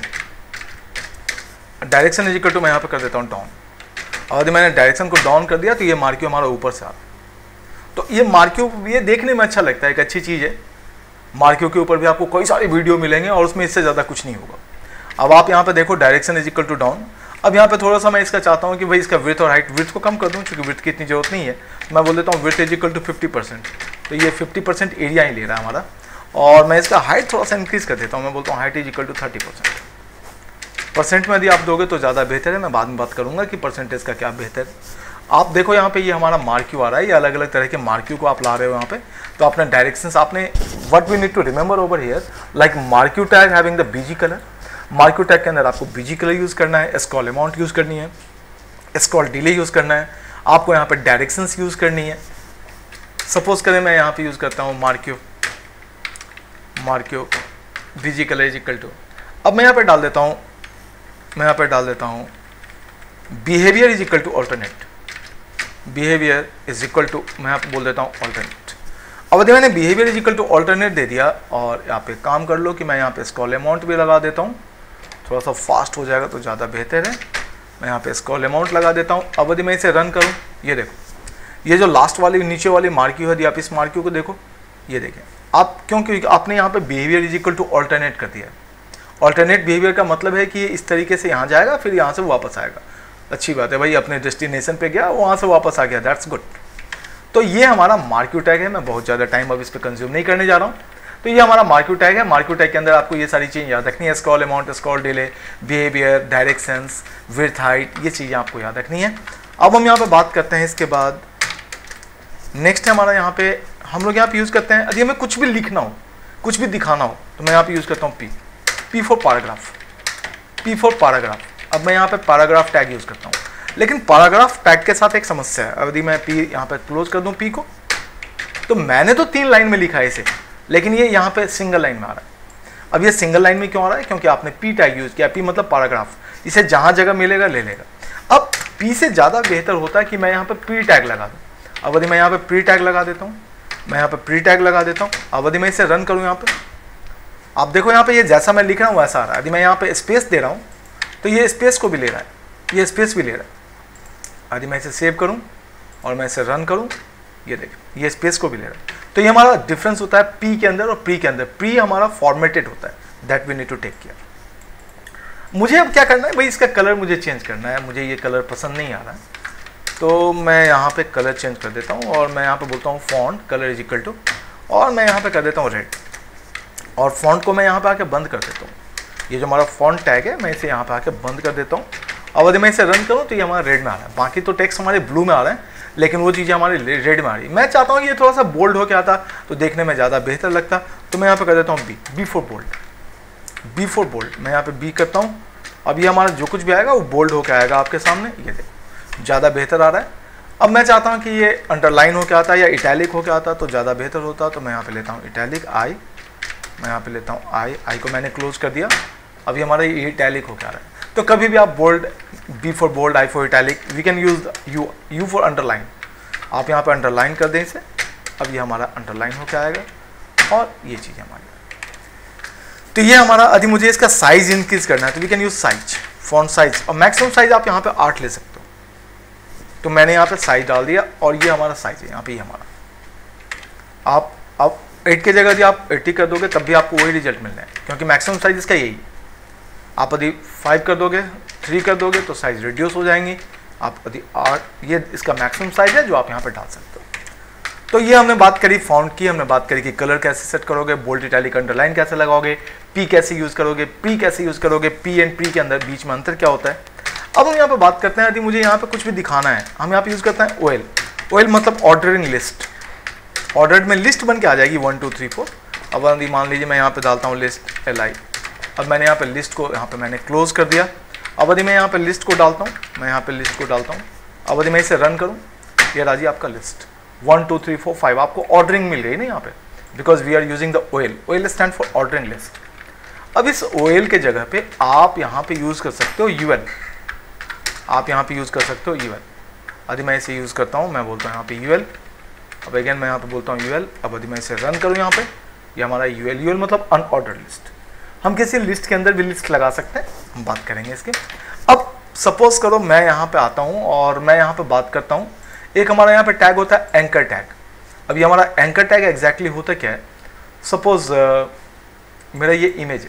direction is equal to मैं यहाँ पे कर देता हूँ डाउन। और यदि मैंने डायरेक्शन को डाउन कर दिया तो ये मार्क्यू हमारा ऊपर से आ रहा है। तो ये मार्क्यू ये देखने में अच्छा लगता है, एक अच्छी चीज़ है। मार्क्यू के ऊपर भी आपको कई सारी वीडियो मिलेंगे और उसमें इससे ज़्यादा कुछ नहीं होगा। अब आप यहाँ पे देखो direction is equal to down. अब यहाँ पे थोड़ा सा मैं इसका चाहता हूँ कि भाई इसका विड्थ और हाइट, विड्थ को कम कर दूँ क्योंकि विड्थ की इतनी जरूरत नहीं है। मैं बोल देता हूँ width is equal to fifty percent, तो ये फिफ्टी परसेंट एरिया ही ले रहा है हमारा। और मैं इसका हाइट थोड़ा सा इंक्रीज़ कर देता हूँ, मैं बोलता हूँ height is equal to thirty percent. Percent में यदि आप दोगे तो ज़्यादा बेहतर है, मैं बाद में बात करूँगा कि परसेंटेज का क्या बेहतर है। आप देखो यहाँ पे ये हमारा मार्क्यू आ रहा है, ये अलग अलग तरह के मार्क्यू को आप ला रहे हो यहाँ पे। तो आपने डायरेक्शंस, आपने what we need to remember over here, like marquee tag having the BG colour. Marquee tag के अंदर आपको बीजी कलर यूज़ करना है, स्क्रॉल अमाउंट यूज़ करनी है, स्क्रॉल डिले यूज़ करना है, आपको यहाँ पे डायरेक्शंस यूज़ करनी है। सपोज करें मैं यहाँ पे यूज़ करता हूँ marquee marquee BG colour is equal to, अब मैं यहाँ पे डाल देता हूँ, मैं यहाँ पे डाल देता हूँ behaviour is equal to alternate, behaviour is equal to मैं यहाँ पे बोल देता हूँ ऑल्टरनेट। अब यदि मैंने behaviour is equal to alternate दे दिया, और यहाँ पे काम कर लो कि मैं यहाँ पे स्क्रॉल अमाउंट भी लगा देता हूँ, थोड़ा सा फास्ट हो जाएगा तो ज़्यादा बेहतर है। मैं यहाँ पे स्क्रॉल अमाउंट लगा देता हूँ। अब यदि मैं इसे रन करूँ, ये देखो ये जो लास्ट वाली नीचे वाली मार्क्यू है, यदि आप इस मार्क्यू को देखो, ये देखें आप, क्योंकि आपने यहाँ पे behaviour is equal to alternate कर दिया है। ऑल्टरनेट बिहेवियर का मतलब है कि ये इस तरीके से यहाँ जाएगा फिर यहाँ से वापस आएगा। अच्छी बात है भाई, अपने डेस्टिनेशन पे गया वहाँ से वापस आ गया, दैट्स गुड। तो ये हमारा मार्क्यू टैग है। मैं बहुत ज़्यादा टाइम अब इस पर कंज्यूम नहीं करने जा रहा हूँ। तो ये हमारा मार्क्यू टैग है। मार्क्यू टैग के अंदर आपको ये सारी चीज़ें याद रखनी है, scroll amount, scroll delay, behaviour, directions, width, height, ये चीज़ें आपको याद रखनी है। अब हम यहाँ पे बात करते हैं इसके बाद नेक्स्ट है हमारा, यहाँ पे हम लोग यहाँ पे यूज़ करते हैं, यदि हमें कुछ भी लिखना हो, कुछ भी दिखाना हो, तो मैं यहाँ पे यूज़ करता हूँ P P for paragraph, P for paragraph. अब मैं यहाँ पे पैराग्राफ टैग यूज़ करता हूँ, लेकिन पैराग्राफ टैग के साथ एक समस्या है। यदि मैं पी यहाँ पे क्लोज कर दूँ पी को, तो मैंने तो तीन लाइन में लिखा है इसे, लेकिन ये यहाँ पे सिंगल लाइन में आ रहा है। अब ये सिंगल लाइन में क्यों आ रहा है? क्योंकि आपने पी टैग यूज़ किया। पी मतलब पैराग्राफ, इसे जहाँ जगह मिलेगा ले लेगा। अब पी से ज़्यादा बेहतर होता है कि मैं यहाँ पे प्री टैग लगा दूँ। अब यदि मैं यहाँ पे प्री टैग लगा देता हूँ, मैं यहाँ पे प्री टैग लगा देता हूँ, अब यदि मैं इसे रन करूँ यहाँ पे, आप देखो यहाँ पे ये जैसा मैं लिख रहा हूँ वैसा आ रहा है। यदि मैं यहाँ पे स्पेस दे रहा हूँ तो ये स्पेस को भी ले रहा है, ये स्पेस भी ले रहा है। यदि मैं इसे सेव करूँ और मैं इसे रन करूँ, ये देखिए ये स्पेस को भी ले रहा है। तो ये हमारा डिफरेंस होता है पी के अंदर और प्री के अंदर। प्री हमारा फॉर्मेटेड होता है, that we need to take care. मुझे अब क्या करना है भाई, इसका कलर मुझे चेंज करना है, मुझे ये कलर पसंद नहीं आ रहा है, तो मैं यहाँ पे कलर चेंज कर देता हूँ और मैं यहाँ पे बोलता हूँ font colour is equal to, और मैं यहाँ पे कर देता हूँ रेड, और फॉन्ट को मैं यहाँ पे आके बंद कर देता हूँ। ये जो हमारा फॉन्ट टैग है मैं इसे यहाँ पे आके बंद कर देता हूँ। अब यदि मैं इसे रन करूँ तो ये हमारा रेड में आ रहा है, बाकी तो टेक्स्ट हमारे ब्लू में आ रहा है, लेकिन वो चीज़ें हमारे रेड में आ रही है। मैं चाहता हूँ कि ये थोड़ा सा बोल्ड हो के आता तो देखने में ज़्यादा बेहतर लगता, तो मैं यहाँ पे कर देता हूँ B, B for bold, B for bold. मैं यहाँ पे बी करता हूँ। अब ये हमारा जो कुछ भी आएगा वो बोल्ड होकर आएगा आपके सामने, ये देखो ज़्यादा बेहतर आ रहा है। अब मैं चाहता हूँ कि ये अंडरलाइन होकर आता या इटैलिक होकर आता तो ज़्यादा बेहतर होता, तो मैं यहाँ पे लेता हूँ इटैलिक आई, मैं यहाँ पे लेता हूँ आई, आई को मैंने क्लोज कर दिया। अब ये हमारा ये इटैलिक होकर आ रहा है। तो कभी भी आप bold, B for bold, I for italic, we can use U, U for underline, आप यहाँ पे अंडरलाइन कर दें इसे। अब ये हमारा अंडरलाइन होकर आएगा और ये चीज़ हमारी, तो ये हमारा। यदि मुझे इसका साइज इंक्रीज करना है तो we can use size, font size, और मैक्सिमम साइज आप यहाँ पे आठ ले सकते हो। तो मैंने यहाँ पे साइज डाल दिया और ये हमारा साइज है यहाँ पे, ये हमारा। आप अब एट की जगह यदि आप एट्टी कर दोगे तब भी आपको वही रिजल्ट मिलना है, क्योंकि मैक्सिमम साइज इसका यही। आप यदि फाइव कर दोगे, थ्री कर दोगे तो साइज रिड्यूस हो जाएंगी। आप यदि आठ, ये इसका मैक्सिमम साइज है जो आप यहाँ पे डाल सकते हो। तो ये हमने बात करी फॉन्ट की, हमने बात करी कि कलर कैसे सेट करोगे, बोल्ड इटैलिक अंडरलाइन कैसे लगाओगे, पी कैसे यूज़ करोगे, प्री कैसे यूज़ करोगे, पी एंड प्री के अंदर बीच में अंतर क्या होता है। अब हम यहाँ पे बात करते हैं, यदि मुझे यहाँ पे कुछ भी दिखाना है, हम यहाँ पे यूज़ करते हैं ओएल। ओएल मतलब ऑर्डरिंग लिस्ट, ऑर्डर्ड में लिस्ट बन के आ जाएगी वन टू थ्री फोर। अब यदि मान लीजिए मैं यहाँ पे डालता हूँ लिस्ट एल आई, अब मैंने यहाँ पे लिस्ट को यहाँ पे मैंने क्लोज कर दिया। अब यदि मैं यहाँ पे लिस्ट को डालता हूँ, मैं यहाँ पे लिस्ट को डालता हूँ, अब यदि मैं इसे रन करूँ, ये राजी आपका list one two three four five, आपको ऑर्डरिंग मिल गई ना यहाँ पे, because we are using the OL. OL stand for ordering list. अब इस ओएल के जगह पे आप यहाँ पे यूज़ कर सकते हो यूएल, आप यहाँ पे यूज़ कर सकते हो यूएल। यदि मैं इसे यूज़ करता हूँ, मैं बोलता हूँ यहाँ पे यूएल, अब अगेन मैं यहाँ पे बोलता हूँ यूएल। अब यदि मैं इसे रन करूँ यहाँ पे, ये हमारा यूएल, यूएल मतलब अनऑर्डर्ड लिस्ट। हम किसी लिस्ट के अंदर भी लिस्ट लगा सकते हैं, हम बात करेंगे इसके। अब सपोज करो मैं यहाँ पे आता हूँ और मैं यहाँ पे बात करता हूँ, एक हमारा यहाँ पे टैग होता है एंकर टैग। अब ये हमारा एंकर टैग एग्जैक्टली होता क्या है, सपोज uh, मेरा ये इमेज है।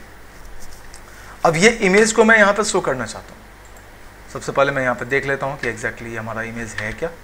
अब ये इमेज को मैं यहाँ पे शो करना चाहता हूँ। सबसे पहले मैं यहाँ पे देख लेता हूँ कि एग्जैक्टली ये हमारा इमेज है क्या।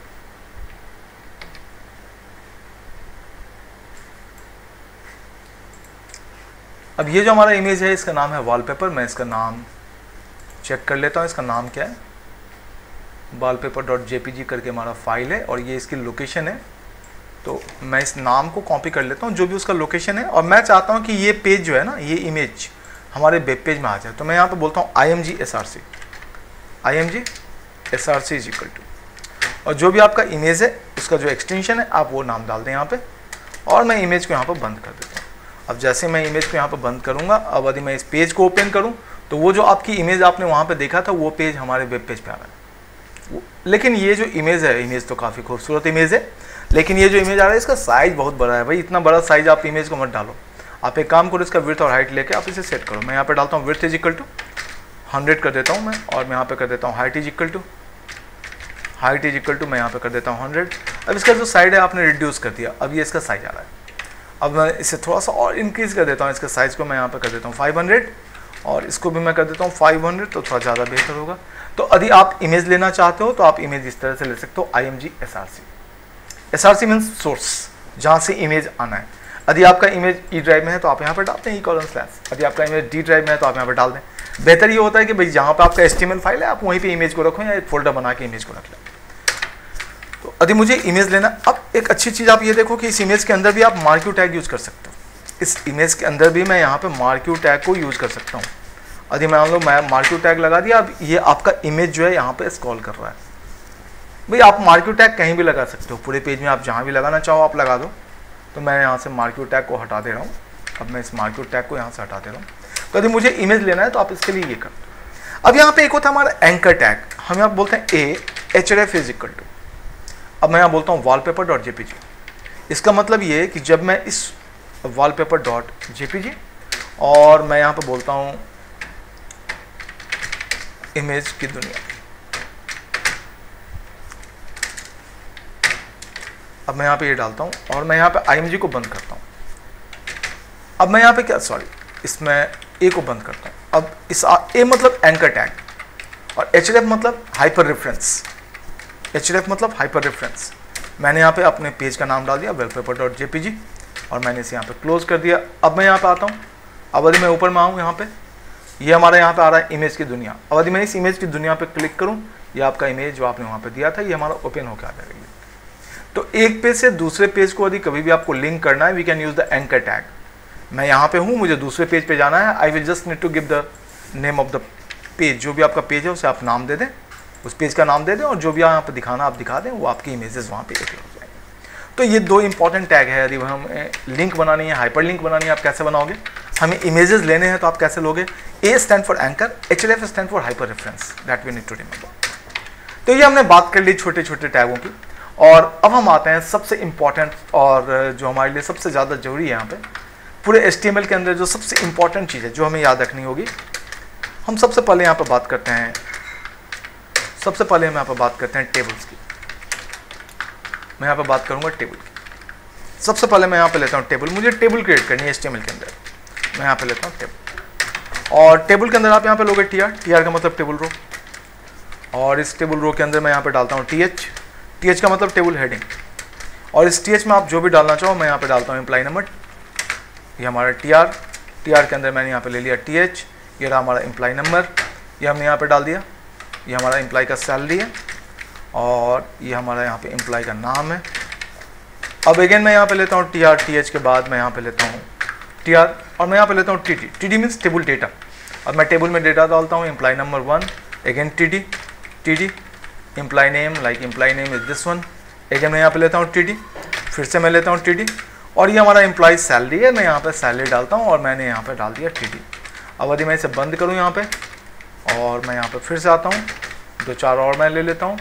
अब ये जो हमारा इमेज है इसका नाम है वॉलपेपर। मैं इसका नाम चेक कर लेता हूँ, इसका नाम क्या है, वॉलपेपर डॉट जेपीजी करके हमारा फाइल है और ये इसकी लोकेशन है। तो मैं इस नाम को कॉपी कर लेता हूँ जो भी उसका लोकेशन है, और मैं चाहता हूँ कि ये पेज जो है ना, ये इमेज हमारे वेब पेज में आ जाए। तो मैं यहाँ पे बोलता हूँ I M G S R C, I M G S R C is equal to, और जो भी आपका इमेज है उसका जो एक्सटेंशन है आप वो नाम डाल दें यहाँ पे, और मैं इमेज को यहाँ पर बंद कर देता हूँ। अब जैसे मैं इमेज को यहाँ पर बंद करूँगा, अब यदि मैं इस पेज को ओपन करूँ तो वो जो आपकी इमेज आपने वहाँ पे देखा था वो पेज हमारे वेब पेज पे आ रहा है। लेकिन ये जो इमेज है, इमेज तो काफ़ी खूबसूरत इमेज है, लेकिन ये जो इमेज आ रहा है इसका साइज़ बहुत बड़ा है। भाई इतना बड़ा साइज़ आप इमेज को मत डालो, आप एक काम करो, इसका विड्थ और हाइट लेके आप इसे सेट करो। मैं यहाँ पे डालता हूँ width is equal to hundred कर देता हूँ मैं, और मैं यहाँ पे कर देता हूँ height is equal to height is equal to मैं यहाँ पे कर देता हूँ हंड्रेड। अब इसका जो साइड है आपने रिड्यूस कर दिया, अब ये इसका साइज आ रहा है। अब मैं इसे थोड़ा सा और इंक्रीज़ कर देता हूँ, इसके साइज़ को मैं यहाँ पे कर देता हूँ फाइव हंड्रेड, और इसको भी मैं कर देता हूँ फाइव हंड्रेड, तो थोड़ा ज़्यादा बेहतर होगा। तो यदि आप इमेज लेना चाहते हो तो आप इमेज इस तरह से ले सकते हो, I M G S R C. S R C means source, जहाँ से इमेज आना है। यदि आपका इमेज ई ड्राइव में है तो आप यहाँ पर डालते हैं ई कॉलन स्लैश, यदि आपका इमेज डी ड्राइव में है तो आप यहाँ पर डाल दें। बेहतर ये होता है कि भाई जहाँ पर आपका H T M L file है आप वहीं पर इमेज को रखो, या एक फोल्डर बना के इमेज को रख लें। तो यदि मुझे इमेज लेना, अब एक अच्छी चीज़ आप ये देखो कि इस इमेज के अंदर भी आप मार्क्यू टैग यूज़ कर सकते हो। इस इमेज के अंदर भी मैं यहाँ पे मार्क्यू टैग को यूज़ कर सकता हूँ। यदि मान लो मैं मार्क्यू टैग लगा दिया, अब ये आपका इमेज जो है यहाँ पे स्क्रॉल कर रहा है। भाई आप मार्क्यू टैग कहीं भी लगा सकते हो, पूरे पेज में आप जहाँ भी लगाना चाहो आप लगा दो। तो मैं यहाँ से मार्क्यू टैग को हटा दे रहा हूँ। अब मैं इस मार्क्यू टैग को यहाँ से हटा दे रहा हूँ। तो यदि मुझे इमेज लेना है तो आप इसके लिए ये कर दो। अब यहाँ पे एक होता है हमारा एंकर टैग, हम यहाँ बोलते हैं A H ref is equal to, अब मैं यहाँ बोलता हूँ वॉलपेपर डॉट जेपीजी। इसका मतलब ये है कि जब मैं इस वॉलपेपर डॉट जेपीजी और मैं यहाँ पे बोलता हूँ इमेज की दुनिया, अब मैं यहाँ पे ये डालता हूँ और मैं यहाँ पे आईएमजी को बंद करता हूँ। अब मैं यहाँ पे क्या, सॉरी, इसमें ए को बंद करता हूँ। अब इस ए मतलब एंकर टैग और एच रेफ मतलब हाइपर रेफरेंस, एच रेफ मतलब हाइपर रेफरेंस। मैंने यहाँ पे अपने पेज का नाम डाल दिया वॉलपेपर डॉट जेपीजी और मैंने इसे यहाँ पे क्लोज कर दिया। अब मैं यहाँ पे आता हूँ, अब यदि मैं ऊपर में आऊँ यहाँ पे, ये हमारा यहाँ पे आ रहा है इमेज की दुनिया। अब यदि मैं इस इमेज की दुनिया पे क्लिक करूँ, ये आपका इमेज जो आपने वहाँ पे दिया था ये हमारा ओपन होकर आ जाएगा। तो एक पेज से दूसरे पेज को यदि कभी भी आपको लिंक करना है, we can use the anchor tag. मैं यहाँ पे हूँ, मुझे दूसरे पेज पे जाना है, I will just need to give the name of the page. जो भी आपका पेज है उसे आप नाम दे दें, उस पेज का नाम दे दें और जो भी यहाँ पे दिखाना आप दिखा दें, वो आपकी इमेजेस वहाँ पे अपलोड हो जाएंगे। तो ये दो इंपॉर्टेंट टैग है। यदि हमें लिंक बनानी है, हाइपर लिंक बनानी है, आप कैसे बनाओगे? हमें इमेजेस लेने हैं तो आप कैसे लोगे? A stand for anchor, H ref stand for hyper reference, that we need to remember. तो ये हमने बात कर ली छोटे छोटे टैगों की। और अब हम आते हैं सबसे इम्पॉर्टेंट और जो हमारे लिए सबसे ज़्यादा जरूरी है यहाँ पे पूरे एच टी एम एल के अंदर, जो सबसे इम्पॉर्टेंट चीज़ है जो हमें याद रखनी होगी। हम सबसे पहले यहाँ पर बात करते हैं, सबसे पहले हम यहाँ पर बात करते हैं टेबल्स की। मैं यहाँ पर बात करूँगा टेबल की। सबसे पहले मैं यहाँ पे लेता हूँ टेबल। मुझे टेबल क्रिएट करनी है एच टी एम एल के अंदर। मैं यहाँ पे लेता हूँ टेबल और टेबल के अंदर आप यहाँ पे लोगे टी आर। टी आर का मतलब टेबल रो, और इस टेबल रो के अंदर मैं यहाँ पे डालता हूँ टी एच। टी एच का मतलब टेबल हेडिंग, और इस टी एच में आप जो भी डालना चाहो मैं यहाँ पे डालता हूँ एम्प्लॉय नंबर। ये हमारा टी आर, टी आर के अंदर मैंने यहाँ पे ले लिया टी एच, ये रहा हमारा एम्प्लॉय नंबर, ये हमने यहाँ पे डाल दिया। ये हमारा एम्प्लॉय का सैलरी है और ये हमारा यहाँ पे एम्प्लॉय का नाम है। अब अगेन मैं यहाँ पे लेता हूँ टी आर, टी एच के बाद मैं यहाँ पे लेता हूँ टी आर और मैं यहाँ पे लेता हूँ T D. T D means table data. अब मैं टेबल में डेटा डालता हूँ, employ number one, again T D, T D, employ name, like employ name is this one, again मैं यहाँ पे लेता हूँ टी डी, फिर से मैं लेता हूँ टी डी, और ये हमारा एम्प्लॉय सैलरी है, मैं यहाँ पे सैलरी डालता हूँ और मैंने यहाँ पे डाल दिया टी डी। अब यदि मैं इसे बंद करूँ यहाँ पे और मैं यहाँ पे फिर से आता हूँ, दो चार और मैं ले लेता हूँ,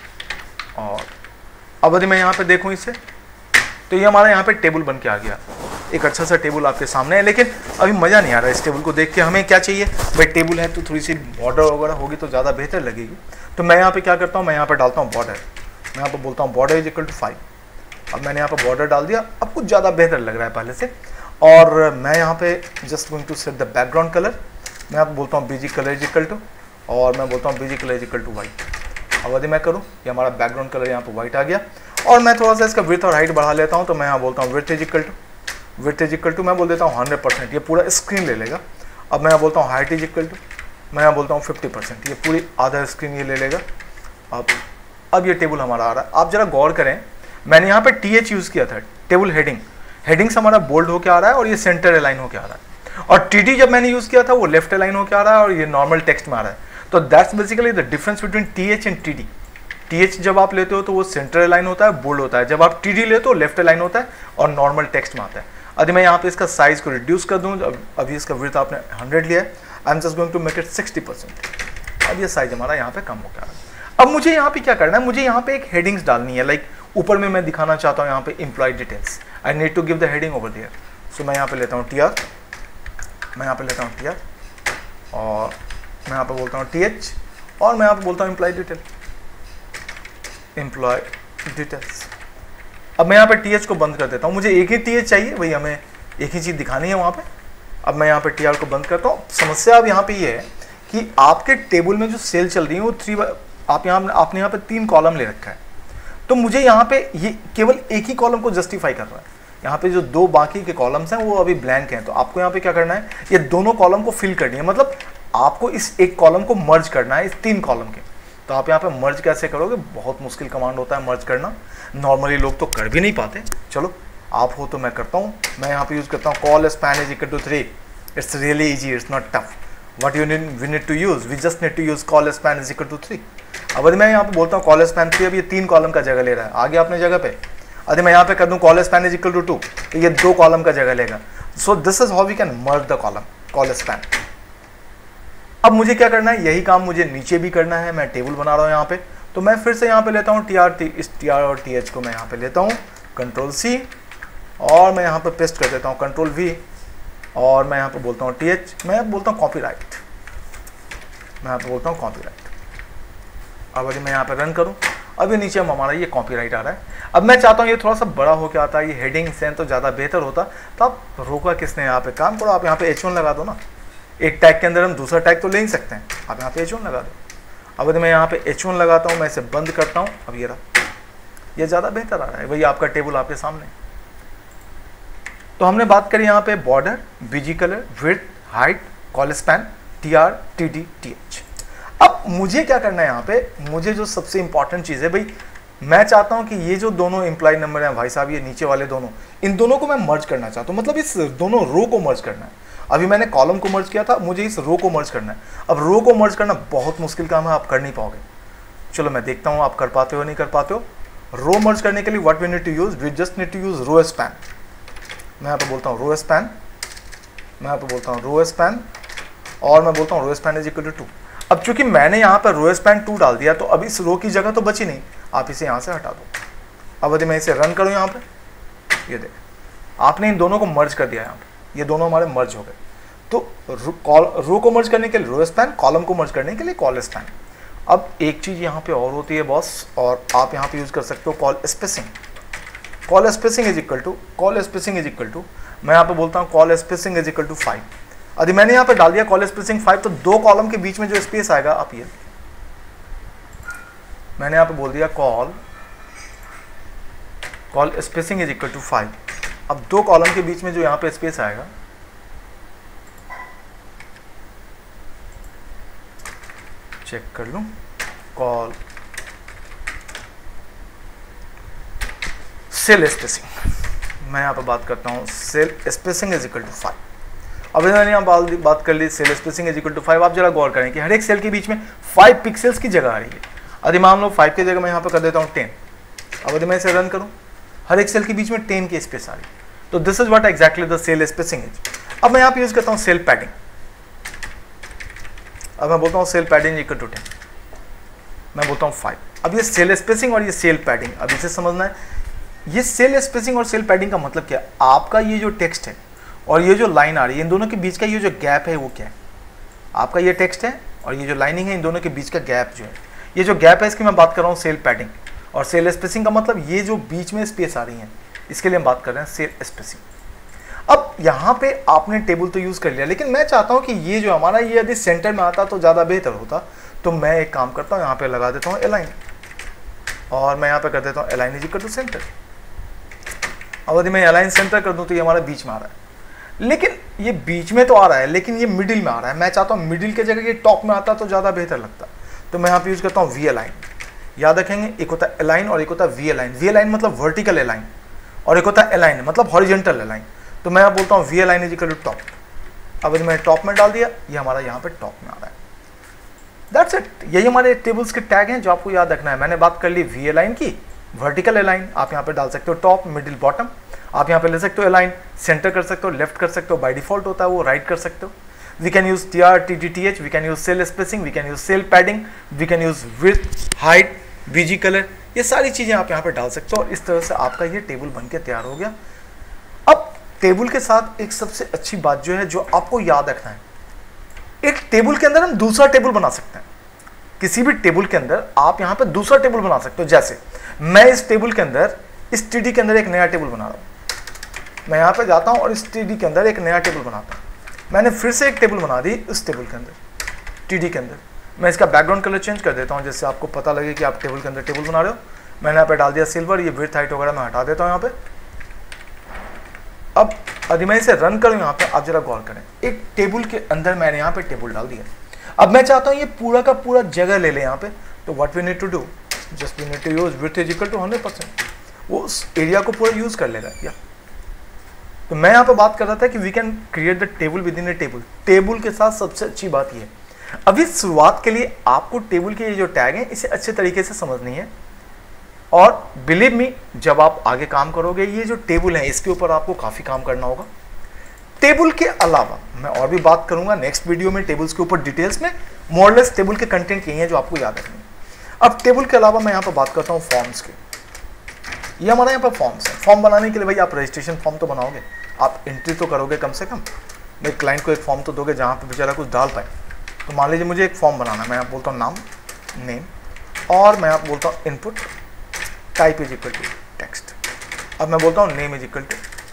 और अब यदि मैं यहाँ पे देखूँ इसे, तो ये हमारा यहाँ पे टेबल बन के आ गया। एक अच्छा सा टेबल आपके सामने है, लेकिन अभी मज़ा नहीं आ रहा इस टेबल को देख के। हमें क्या चाहिए भाई, टेबल है तो थोड़ी सी बॉर्डर वगैरह होगी तो ज़्यादा बेहतर लगेगी। तो मैं यहाँ पे क्या करता हूँ, मैं यहाँ पे डालता हूँ बॉर्डर। मैं यहाँ पे बोलता हूँ border is equal to five. अब मैंने यहाँ पे बॉर्डर डाल दिया, अब कुछ ज़्यादा बेहतर लग रहा है पहले से। और मैं यहाँ पे just going to set the background colour. मैं यहाँ पे बोलता हूँ BG colour is equal to, और मैं बोलता हूँ BG colour is equal to white. अब यदि मैं करूँ, ये हमारा बैकग्राउंड कलर यहाँ पे वाइट आ गया। और मैं थोड़ा सा इसका विड्थ और हाइट बढ़ा लेता हूँ, तो मैं यहाँ बोलता हूँ width is equal to, width is equal to मैं बोल देता हूँ हंड्रेड परसेंट, ये पूरा स्क्रीन ले लेगा। अब मैं यहाँ बोलता हूँ हाइट इज इक्वल टू, मैं यहाँ बोलता हूँ फिफ्टी परसेंट, ये पूरी आधा स्क्रीन ये ले लेगा। अब अब ये टेबल हमारा आ रहा है। आप जरा गौर करें, मैंने यहाँ पे टी एच यूज़ किया था, टेबल हेडिंग। हेडिंग्स हमारा बोल्ड होकर आ रहा है और ये सेंटर अलाइन होकर आ रहा है। और टी डी जब मैंने यूज़ किया था वो लेफ्ट अलाइन होकर आ रहा है और ये नॉर्मल टेक्स्ट में आ रहा है। तो that's basically the difference between T H and T D. T H जब आप लेते हो तो वो सेंटर अलाइन होता है, बोल्ड होता है। जब आप टी डी लेते हो लेफ्ट अलाइन होता है और नॉर्मल टेक्स्ट में आता है। यदि मैं यहाँ पे इसका साइज को रिड्यूस कर दूँ, अभी इसका विड्थ आपने हंड्रेड लिया है, I am just going to make it sixty percent. अब ये साइज हमारा यहाँ पे कम हो गया है। अब मुझे यहाँ पे क्या करना है, मुझे यहाँ पे एक हेडिंग्स डालनी है। लाइक ऊपर में मैं दिखाना चाहता हूँ यहाँ पे employ details, I need to give the heading over there. So मैं यहाँ पे लेता हूँ टी आर, मैं यहाँ पे लेता हूँ टी आर, और मैं यहाँ पे बोलता हूँ टी एच, और मैं यहाँ पे बोलता हूँ एम्प्लॉय डिटेल, एम्प्लॉय डिटेल्स। अब मैं यहाँ पे टी एच को बंद कर देता हूँ, मुझे एक ही टी एच चाहिए, वही हमें एक ही चीज़ दिखानी है वहाँ पे। अब मैं यहाँ पे टी आर को बंद करता हूँ। समस्या अब यहाँ पे ये है कि आपके टेबल में जो सेल चल रही है वो थ्री, आप यहाँ आपने यहाँ पे तीन कॉलम ले रखा है। तो मुझे यहाँ पे ये केवल एक ही कॉलम को जस्टिफाई कर रहा है। यहाँ पे जो दो बाकी के कॉलम्स हैं वो अभी ब्लैंक हैं। तो आपको यहाँ पे क्या करना है, ये दोनों कॉलम को फिल करनी है। मतलब आपको इस एक कॉलम को मर्ज करना है इस तीन कॉलम के। तो आप यहाँ पे मर्ज कैसे करोगे, बहुत मुश्किल कमांड होता है मर्ज करना, नॉर्मली लोग तो कर भी नहीं पाते। चलो आप हो तो मैं करता हूँ। मैं यहाँ पे यूज़ करता हूँ col span is equal to three. It's really easy, it's not tough. What you need we need to use, we just need to use col span is equal to three. अब यदि मैं यहाँ पे बोलता हूँ col span three, अब ये तीन कॉलम का जगह ले रहा है, आ गया अपने जगह पे। यदि मैं यहाँ पे कर दूँ col span is equal to two, तो ये दो कॉलम का जगह लेगा। So this is how we can merge the column, col span. अब मुझे क्या करना है, यही काम मुझे नीचे भी करना है। मैं टेबल बना रहा हूँ यहाँ पे, तो मैं फिर से यहाँ पे लेता हूँ टी आर टी, इस टी आर और टी एच को मैं यहाँ पे लेता हूँ कंट्रोल सी, और मैं यहाँ पे पेस्ट कर देता हूँ कंट्रोल वी, और मैं यहाँ पे बोलता हूँ टी एच, मैं बोलता हूँ कॉपीराइट, मैं यहाँ पे बोलता हूँ कॉपीराइट। अब अगर मैं यहाँ पे रन करूँ, अभी नीचे हम हमारा ये कॉपीराइट आ रहा है। अब मैं चाहता हूँ ये थोड़ा सा बड़ा होकर आता है, ये हेडिंग सेंस तो ज़्यादा बेहतर होता, तो आप रोका किसने, यहाँ पे काम करो, आप यहाँ पे एच वन लगा दो ना, एक टैग के अंदर हम दूसरा टैग तो ले ही सकते हैं, आप यहाँ पे एच वन लगा दो। अब यदि मैं यहाँ पे एच वन लगाता हूँ, मैं इसे बंद करता हूँ, अब ये रहा, ये ज़्यादा बेहतर आ रहा है, वही आपका टेबल आपके सामने। तो हमने बात करी यहाँ पे border, BG colour, width, height, col span, T R, T D, T H. अब मुझे क्या करना है यहाँ पे, मुझे जो सबसे इंपॉर्टेंट चीज़ है भाई, मैं चाहता हूँ कि ये जो दोनों एम्प्लॉय नंबर हैं भाई साहब, ये नीचे वाले दोनों, इन दोनों को मैं मर्ज करना चाहता हूँ, मतलब इस दोनों रो को मर्ज करना है। अभी मैंने कॉलम को मर्ज किया था, मुझे इस रो को मर्ज करना है। अब रो को मर्ज करना बहुत मुश्किल काम है, आप कर नहीं पाओगे। चलो मैं देखता हूँ आप कर पाते हो नहीं कर पाते हो। रो मर्ज करने के लिए what we need to use, we just need to use row span. मैं यहाँ पे बोलता हूँ रो स्पैन, मैं यहाँ पे बोलता हूँ रो स्पैन, और मैं बोलता हूँ row span is equal to two. अब चूंकि मैंने यहाँ पर रो स्पैन टू डाल दिया, तो अब इस रो की जगह तो बची नहीं, आप इसे यहाँ से हटा दो। अब यदि मैं इसे रन करूँ यहाँ पे, ये देख आपने इन दोनों को मर्ज कर दिया, यहाँ पे ये दोनों हमारे मर्ज हो गए। तो रो, रो को मर्ज करने के लिए रो स्पैन, कॉलम को मर्ज करने के लिए कॉल स्पैन। अब एक चीज़ यहाँ पे और होती है बॉस, और आप यहाँ पे यूज़ कर सकते हो col spacing. Col spacing is equal to col spacing is equal to मैं यहाँ पे बोलता हूँ col spacing is equal to five. यदि मैंने यहाँ पे डाल दिया कॉल स्पेसिंग फाइव, तो दो कॉलम के बीच में जो स्पेस आएगा, आप ये मैंने यहाँ पे बोल दिया col col spacing is equal to five. अब दो कॉलम के बीच में जो यहाँ पे स्पेस आएगा, चेक कर लूं, कॉल सेल स्पेसिंग, मैं यहाँ पे बात करता हूँ cell spacing is equal to five. अब मैंने यहाँ बात बात कर ली cell spacing is equal to five. आप जरा गौर करें कि हर एक सेल के बीच में फाइव पिक्सल्स की जगह आ रही है। यदि मान लो फाइव की जगह मैं यहाँ पे कर देता हूँ टेन। अब यदि मैं इसे रन करूँ, हर एक सेल के बीच में टेन की स्पेस आ रही है। तो this is what exactly the cell spacing is. अब मैं यहाँ पे यूज करता हूँ सेल पैडिंग। अब मैं बोलता हूँ cell padding equal to ten, मैं बोलता हूँ फाइव। अब ये सेल स्पेसिंग और ये सेल पैडिंग, अब इसे समझना है। ये सेल स्पेसिंग और सेल पैडिंग का मतलब क्या है, आपका ये जो टेक्स्ट है और ये जो लाइन आ रही है, इन दोनों के बीच का ये जो गैप है वो क्या है। आपका ये टेक्स्ट है और ये जो लाइनिंग है, इन दोनों के बीच का गैप जो है, ये जो गैप है, इसकी मैं बात कर रहा हूँ सेल पैडिंग। और सेल स्पेसिंग का मतलब ये जो बीच में स्पेस आ रही है, इसके लिए हम बात कर रहे हैं सेल स्पेसिंग। अब यहाँ पे आपने टेबल तो यूज़ कर लिया, लेकिन मैं चाहता हूँ कि ये जो हमारा ये यदि सेंटर में आता तो ज़्यादा बेहतर होता। तो मैं एक काम करता हूँ, यहाँ पे लगा देता हूँ अलाइन, और मैं यहाँ पे कर देता हूँ align is equal to centre. अब यदि मैं अलाइन सेंटर कर दूँ तो ये हमारा बीच में आ रहा है, लेकिन ये बीच में तो आ रहा है, लेकिन ये मिडिल में आ रहा है। मैं चाहता हूँ मिडिल के जगह ये टॉप में आता तो ज़्यादा बेहतर लगता। तो मैं यहाँ पे यूज़ करता हूँ वी अलाइन। याद रखेंगे, एक होता है अलाइन और एक होता है वी अलाइन। वी अलाइन मतलब वर्टिकल अलाइन, और एक होता है अलाइन मतलब हॉरिजॉन्टल अलाइन। तो मैं यहाँ बोलता हूँ V align is equal to top. अब यदि मैंने टॉप में डाल दिया, ये हमारा यहाँ पे टॉप में आ रहा है। That's it. यही हमारे टेबल्स के टैग हैं जो आपको याद रखना है। मैंने बात कर ली वी अलाइन की, वर्टिकल अलाइन आप यहाँ पे डाल सकते हो टॉप, मिडिल, बॉटम। आप यहाँ पे ले सकते हो अलाइन, सेंटर कर सकते हो, लेफ्ट कर सकते हो, बाय डिफॉल्ट होता है वो राइट कर सकते हो। We can use T R, T D, T H, we can use cell spacing, we can use cell padding, we can use width, height, BG colour, ये सारी चीज़ें आप यहाँ पे डाल सकते हो। और इस तरह से आपका ये टेबल बन के तैयार हो गया। अब टेबल के साथ एक सबसे अच्छी बात जो है, जो आपको याद रखना है, एक टेबल के अंदर हम दूसरा टेबल बना सकते हैं। किसी भी टेबल के अंदर आप यहाँ पे दूसरा टेबल बना सकते हो। जैसे मैं इस टेबल के अंदर, इस टी डी के अंदर एक नया टेबल बना रहा हूँ। मैं यहाँ पे जाता हूँ और इस टी डी के अंदर एक नया टेबल बनाता हूँ। मैंने फिर से एक टेबल बना दी इस टेबल के अंदर, टी डी के अंदर। मैं इसका बैकग्राउंड कलर चेंज कर देता हूँ, जिससे आपको पता लगे कि आप टेबल के अंदर टेबल बना रहे हो। मैंने यहाँ पे डाल दिया सिल्वर, ये विड्थ, हाइट वगैरह मैं हटा देता हूँ यहाँ पे। अब यदि मैं इसे रन करूँ यहाँ पे, आप जरा गौर करें, एक टेबल के अंदर मैंने यहाँ पे टेबल डाल दिया। अब मैं चाहता हूँ ये पूरा का पूरा जगह ले ले यहाँ पे। तो what we need to do, just we need to use width is equal to hundred percent. वो उस एरिया को पूरा यूज कर लेगा। या तो मैं यहाँ पे बात कर रहा था कि we can create the table within a table. Table के साथ सबसे अच्छी बात ये है, अभी शुरुआत के लिए आपको टेबल के ये जो टैग हैं, इसे अच्छे तरीके से समझनी है। और बिलीव मी, जब आप आगे काम करोगे, ये जो टेबल है इसके ऊपर आपको काफ़ी काम करना होगा। टेबल के अलावा मैं और भी बात करूंगा नेक्स्ट वीडियो में टेबल्स के ऊपर डिटेल्स में। मोरलेस टेबल के कंटेंट यही है जो आपको याद रखनी है। अब टेबल के अलावा मैं यहाँ पर बात करता हूँ फॉर्म्स की। ये हमारे यहाँ पर फॉर्म्स है। फॉर्म बनाने के लिए भाई आप रजिस्ट्रेशन फॉर्म तो बनाओगे, आप एंट्री तो करोगे कम से कम, भाई क्लाइंट को एक फॉर्म तो दोगे जहाँ पे बेचारा कुछ डाल पाए। तो मान लीजिए मुझे एक फॉर्म बनाना है, मैं आप बोलता हूँ नाम नेम, और मैं आप बोलता हूँ input type is equal to text. अब मैं बोलता हूँ नेम इज इक्वल टू,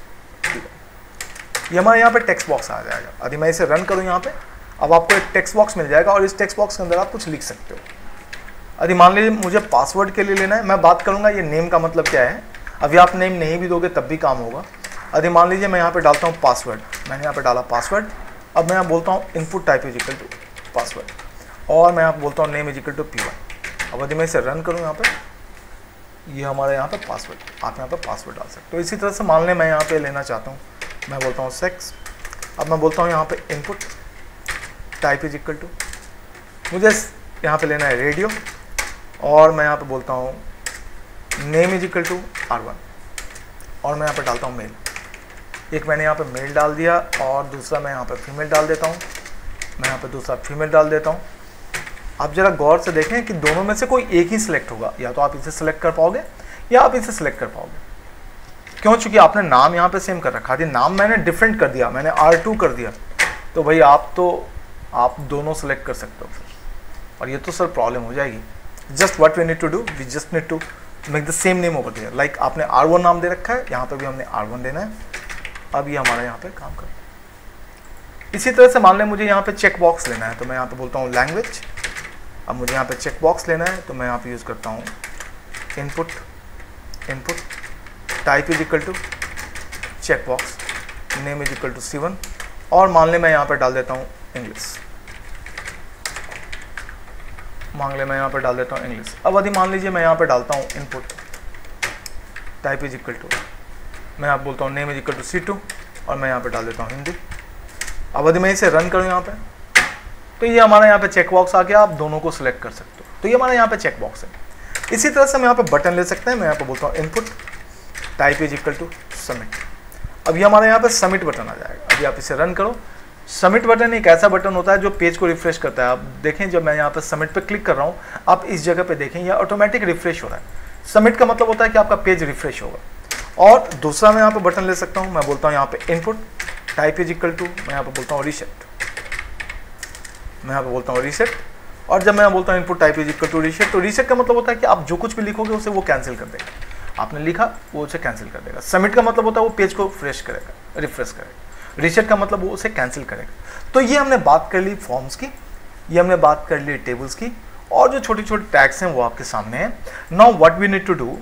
ये हमारे यहाँ पे टेक्स्ट बॉक्स आ जाएगा। यदि मैं इसे रन करूँ यहाँ पे, अब आपको एक टेक्स्ट बॉक्स मिल जाएगा और इस टेक्स्ट बॉक्स के अंदर आप कुछ लिख सकते हो। यदि मान लीजिए मुझे पासवर्ड के लिए लेना है, मैं बात करूँगा ये नेम का मतलब क्या है। अभी आप नेम नहीं भी दोगे तब भी काम होगा। यदि मान लीजिए मैं यहाँ पे डालता हूँ पासवर्ड, मैंने यहाँ पे डाला पासवर्ड। अब मैं यहाँ बोलता हूँ input type is equal to password, और मैं यहाँ बोलता हूँ name is equal to P one. अब यदि मैं इसे रन करूँ यहाँ पे, ये हमारे यहाँ पे पासवर्ड, आप यहाँ पे पासवर्ड डाल सकते हो। इसी तरह से मान लें मैं यहाँ पे लेना चाहता हूँ, मैं बोलता हूँ सेक्स। अब मैं बोलता हूँ यहाँ पे input type is equal to, मुझे यहाँ पे लेना है रेडियो, और मैं यहाँ पे बोलता हूँ name is equal to R one, और मैं यहाँ पे डालता हूँ मेल। एक मैंने यहाँ पे मेल डाल दिया और दूसरा मैं यहाँ पे फीमेल डाल देता हूँ, मैं यहाँ पे दूसरा फीमेल डाल देता हूँ। आप जरा गौर से देखें कि दोनों में से कोई एक ही सिलेक्ट होगा, या तो आप इसे सिलेक्ट कर पाओगे या आप इसे सिलेक्ट कर पाओगे। क्यों? चूंकि आपने नाम यहाँ पे सेम कर रखा है, नाम मैंने डिफरेंट कर दिया, मैंने आर टू कर दिया, तो भाई आप तो आप दोनों सेलेक्ट कर सकते हो फिर, और ये तो सर प्रॉब्लम हो जाएगी। Just what we need to do, we just need to make the same name over there. Like आपने आर वन नाम दे रखा है, यहाँ पे भी हमने आर वन देना है। अब ये हमारा यहाँ पे काम कर, इसी तरह से मान लें मुझे यहाँ पे चेक बॉक्स लेना है, तो मैं यहाँ पे बोलता हूँ लैंग्वेज। अब मुझे यहाँ पे चेक बॉक्स लेना है, तो मैं यहाँ पे यूज़ करता हूँ input input type is equal to check box, name is equal to C one, और मान लें मैं यहाँ पे डाल देता हूँ इंग्लिश। मान लें मैं यहाँ पे डाल देता हूँ इंग्लिश। अब यदि मान लीजिए मैं यहाँ पे डालता हूँ input type is equal to, मैं आप बोलता हूँ name is equal to C two, और मैं यहाँ पे डाल देता हूँ हिंदी। अब यदि मैं इसे रन करूँ यहाँ पे, तो ये हमारा यहाँ पे चेक बॉक्स आ गया, आप दोनों को सिलेक्ट कर सकते हो। तो ये हमारा यहाँ पे चेक बॉक्स है। इसी तरह से हम यहाँ पे बटन ले सकते हैं, मैं यहाँ पे बोलता हूँ input type is equal to submit. अब ये हमारे यहाँ पे सबमिट बटन आ जाएगा। अभी आप इसे रन करो। सबमिट बटन एक ऐसा बटन होता है जो पेज को रिफ्रेश करता है। आप देखें जब मैं यहाँ पे सबमिट पे क्लिक कर रहा हूँ, आप इस जगह पे देखें ये ऑटोमेटिक रिफ्रेश हो रहा है। सबमिट का मतलब होता है कि आपका पेज रिफ्रेश होगा। और दूसरा मैं यहाँ पे बटन ले सकता हूँ, मैं बोलता हूँ यहाँ पे input type is equal to, मैं यहाँ पे बोलता हूँ रीसेट, मैं यहाँ पे बोलता हूँ रीसेट। और जब मैं बोलता हूँ input type is equal to reset, तो रीसेट का मतलब होता है कि आप जो कुछ भी लिखोगे उसे वो कैंसिल कर देगा। आपने लिखा वो उसे कैंसिल कर देगा। सबमिट का मतलब होता है वो पेज को फ्रेश करेगा, रिफ्रेश करेगा। रीसेट का मतलब वो उसे कैंसिल करेगा। तो ये हमने बात कर ली फॉर्म्स की, ये हमने बात कर ली टेबल्स की, और जो छोटे छोटे टैग्स हैं वो आपके सामने हैं। Now what we need to do,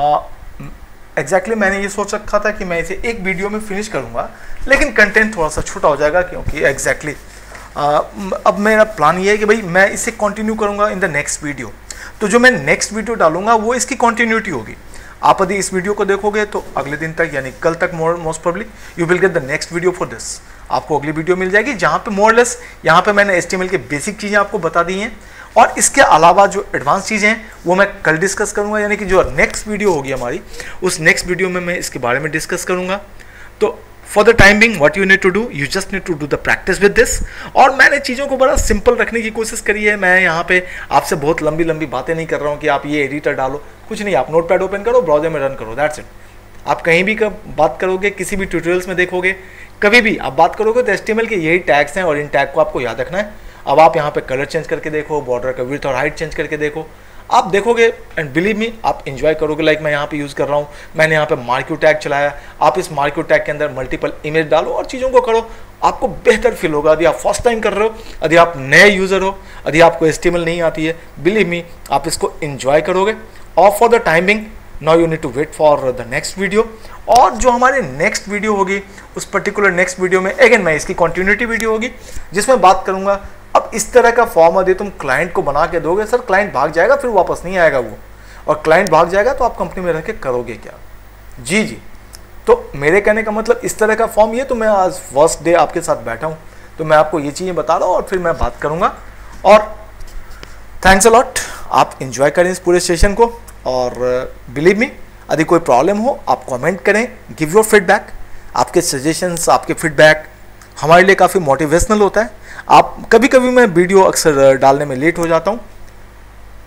exactly मैंने ये सोच रखा था कि मैं इसे एक वीडियो में फिनिश करूंगा, लेकिन कंटेंट थोड़ा सा छोटा हो जाएगा, क्योंकि एग्जैक्टली exactly, अब मेरा प्लान ये है कि भाई मैं इसे कंटिन्यू करूंगा इन द नेक्स्ट वीडियो। तो जो मैं नेक्स्ट वीडियो डालूंगा वो इसकी कंटिन्यूटी होगी। आप यदि इस वीडियो को देखोगे तो अगले दिन तक, यानी कल तक more most probably you will get the next video for this. आपको अगली वीडियो मिल जाएगी जहाँ पे मोर लेस यहाँ पे मैंने एचटीएमएल के बेसिक चीज़ें आपको बता दी हैं, और इसके अलावा जो एडवांस चीज़ें हैं वो मैं कल डिस्कस करूँगा। यानी कि जो नेक्स्ट वीडियो होगी हमारी, उस नेक्स्ट वीडियो में मैं इसके बारे में डिस्कस करूँगा। तो for the time being what you need to do, you just need to do the practice with this. और मैंने चीज़ों को बड़ा सिंपल रखने की कोशिश करी है। मैं यहाँ पे आपसे बहुत लंबी लंबी बातें नहीं कर रहा हूँ कि आप ये एडिटर डालो, कुछ नहीं। आप नोटपैड ओपन करो, ब्राउजर में रन करो, दैट्स इट। आप कहीं भी कब बात करोगे, किसी भी ट्यूटोरियल्स में देखोगे, कभी भी आप बात करोगे तो एचटीएमएल के यही टैग्स हैं, और इन टैग को आपको याद रखना है। अब आप यहाँ पे कलर चेंज करके देखो, बॉर्डर का विड्थ और हाइट चेंज करके देखो, आप देखोगे एंड बिलीव मी आप एंजॉय करोगे। लाइक मैं यहाँ पे यूज़ कर रहा हूँ, मैंने यहाँ पे मार्क्यू टैग चलाया। आप इस मार्क्यू टैग के अंदर मल्टीपल इमेज डालो और चीज़ों को करो, आपको बेहतर फील होगा। यदि आप फर्स्ट टाइम कर रहे हो, यदि आप नए यूज़र हो, यदि आपको एचटीएमएल नहीं आती है, बिलीव मी आप इसको एंजॉय करोगे। और for the timing now you need to wait for the next video. और जो हमारी नेक्स्ट वीडियो होगी, उस पर्टिकुलर नेक्स्ट वीडियो में अगेन मैं इसकी कंटिन्यूटी वीडियो होगी, जिसमें बात करूंगा अब इस तरह का फॉर्म यदि तुम क्लाइंट को बना के दोगे, सर क्लाइंट भाग जाएगा, फिर वापस नहीं आएगा वो, और क्लाइंट भाग जाएगा तो आप कंपनी में रह के करोगे क्या? जी जी। तो मेरे कहने का मतलब इस तरह का फॉर्म, ये तो मैं आज फर्स्ट डे आपके साथ बैठा हूँ, तो मैं आपको ये चीज़ें बता रहा हूँ और फिर मैं बात करूँगा। और थैंक्स अ लॉट, आप इंजॉय करें इस पूरे सेशन को। और बिलीव मी यदि कोई प्रॉब्लम हो आप कमेंट करें, गिव योर फीडबैक। आपके सजेशंस, आपके फीडबैक हमारे लिए काफ़ी मोटिवेशनल होता है। आप कभी कभी मैं वीडियो अक्सर डालने में लेट हो जाता हूँ,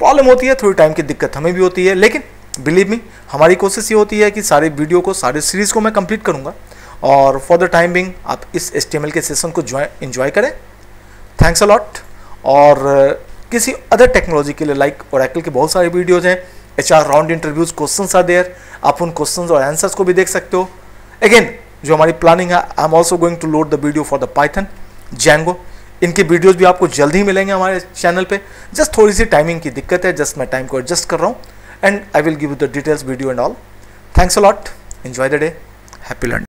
प्रॉब्लम होती है, थोड़ी टाइम की दिक्कत हमें भी होती है, लेकिन बिलीव मी हमारी कोशिश ये होती है कि सारे वीडियो को, सारे सीरीज़ को मैं कंप्लीट करूँगा। और फॉर द टाइम बिंग आप इस एच टी एम एल के सेशन को एंजॉय करें। Thanks a lot. और uh, किसी अदर टेक्नोलॉजी के लिए लाइक ओरेकल के बहुत सारे वीडियोज़ हैं, H R round interviews questions are there, आप उन क्वेश्चंस और आंसर्स को भी देख सकते हो। अगेन जो हमारी प्लानिंग है, आई am also going to load the video for the Python, Django, इनके वीडियोज़ भी आपको जल्द ही मिलेंगे हमारे चैनल पे। जस्ट थोड़ी सी टाइमिंग की दिक्कत है, जस्ट मैं टाइम को एडजस्ट कर रहा हूँ, and I will give you the details video and all. Thanks a lot, enjoy the day, happy learning.